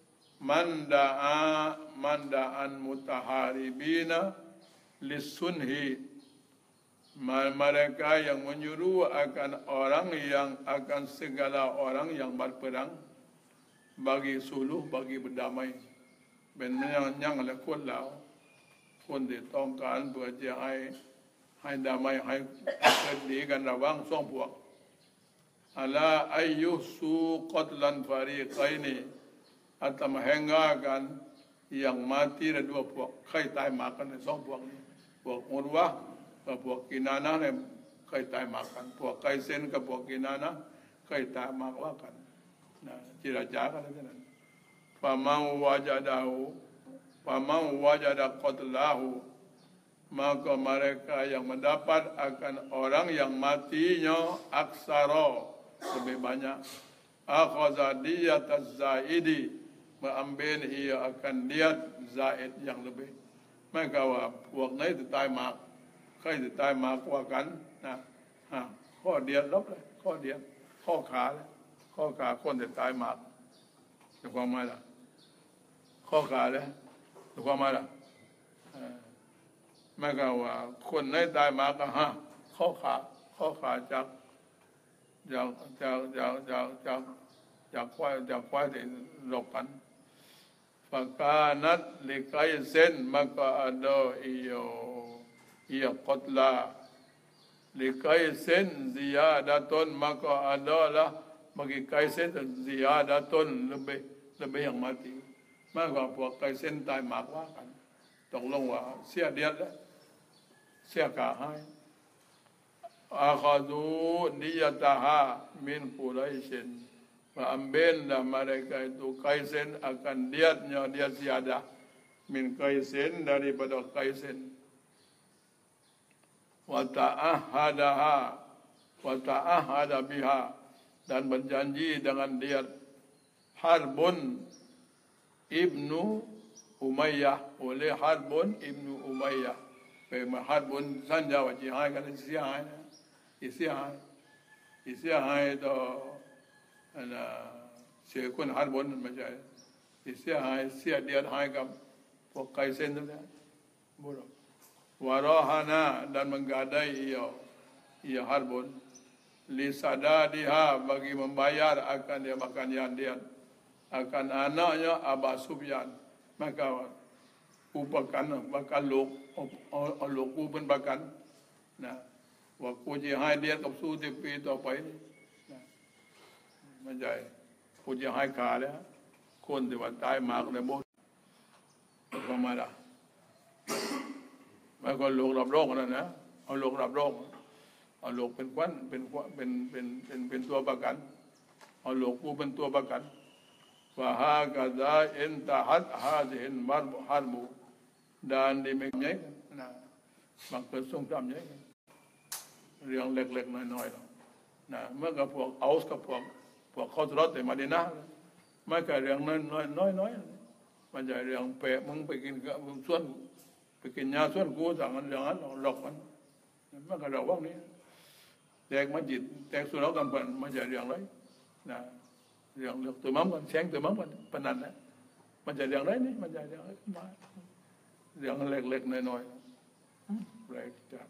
A: mandaan mutaharibina lisunhi mereka yang menyuruh akan orang yang akan segala orang yang berperang bagi suluh bagi berdamai เป็นยังและคนเราคนที่ต้องการเพื่อจะให้ดามายให้เกิดดีกันระหว่างสองพวกอัลลาอายุสุกัตลันฟารีกัยนีอัตมาแห่งกันyang mati ada duaพวกใครตายมากกันในสองพวกนี้พวกอุรวะกับพวกกินานะเนี่ยเคยตายมากกันพวกไกเซนกับพวกกินานะเคยตายมากว่ากันนะจิราจากันแล้วนั้นฟามังวาจาดาหูqatlahu maka mereka yang mendapat akan orang yang matinya aksara lebih banyak akhadha diyat az-zaidi mengambil ia akan diat zaid yang lebih maka ว่าพวกนี้จะตายมากใครจะตายมากกว่ากันนะข้อเดียดลบเลยข้อเดียดข้อขาเลยข้อขาคนจะตายมากจะความหมายล่ะข้อขาเลยจะความหมายล่ะไม่ก็ว่าคนไหนตายมากก็ข้อขาจากควายที่หลบกันปากกานัดลิกายเส้นมันก็อดia qatla likaisin ziyadatun maka adalah bagi kaisin ziyadatun lebih yang mati makaพวก kaisin ตายมากว่ากันตกลงว่าเสียเดียดแล้วเสียกาให้akhadhu niyataha min quraisyin mengambillah mereka itu kaisin akan diatnya dia ziyadah min kaisin daripada kaisin wa ta'ahada biha dan berjanji dengan dia Harbun ibnu Umayyah oleh Harbun ibnu Umayyah Harbun sanja wa jihad kan isi hai to ana sekun Harbun macam isi hai sia dia hai kam pok kaisen tu buruk warahana dan menggadai ia Harbun li sadadiha bagi membayar akan dia makan yang dia akan anaknya Aba Sufyan maka upakan bakal lok kuเป็นประกันนะว่ากูจะให้เดียกับสู้ที่ปีต่อไปนี่นะไม่ใช่กูจะให้ขาแล้วคนที่ว่าตายมากในโบสถ์ประมาณนั้นไม่ก็ลูกรับโรคนั่นนะเอาลูกรับโรคเอาลูกเป็นควันเป็นตัวประกันเอาลูกกูเป็นตัวประกันว่าฮากะซาอินตะฮัดฮาซิฮินมัรฮัรบูdan demikianนะบางคนส่งทำอย่างนี้เรื่องเล็กๆน้อยๆนะเมื่อกับพวกเอาส์กับพวกเขาทรอดแต่มาดีนะไม่ใช่เรื่องน้อยมันจะเรื่องเปะมึงไปกินกับมึงส่วนไปกินยาส่วนกูสั่งกันเรื่องนั้นหลอกมันมันก็เราว่างนี้แตกมันจิตแตกสุรากันมันจะเรื่องไรนะเรื่องตัวมั่งกันแสงตัวมั่งกันปนันนะมันจะเรื่องไรนี่มันจะเรื่องมาเรื่องเล็กๆน้อยๆแปลกจัด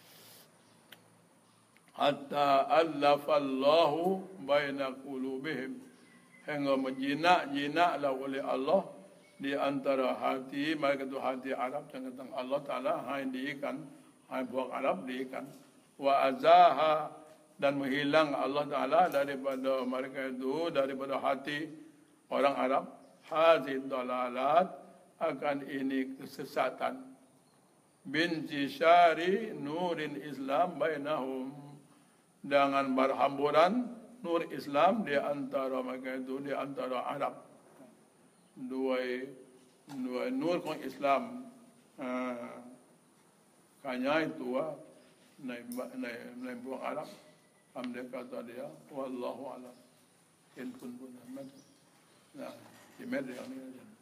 A: hatta allafallahu baina qulubihim hingga menjinak lah oleh Allah di antara hati mereka itu hati Arab tentang Allah Taala hai diikan hai buang Arab diikan wa azaha dan menghilang Allah Taala daripada mereka itu daripada hati orang Arab hadid dalalat akan ini kesesatan binti syari nurin Islam bainahum dengan berhamburan nur Islam di antara mereka itu di antara Arab dua nurของอิสลามkanya ituในพวกอาหรับทำเด็กkata dia wallahu alam in punนะที่แม่เรื่องนี้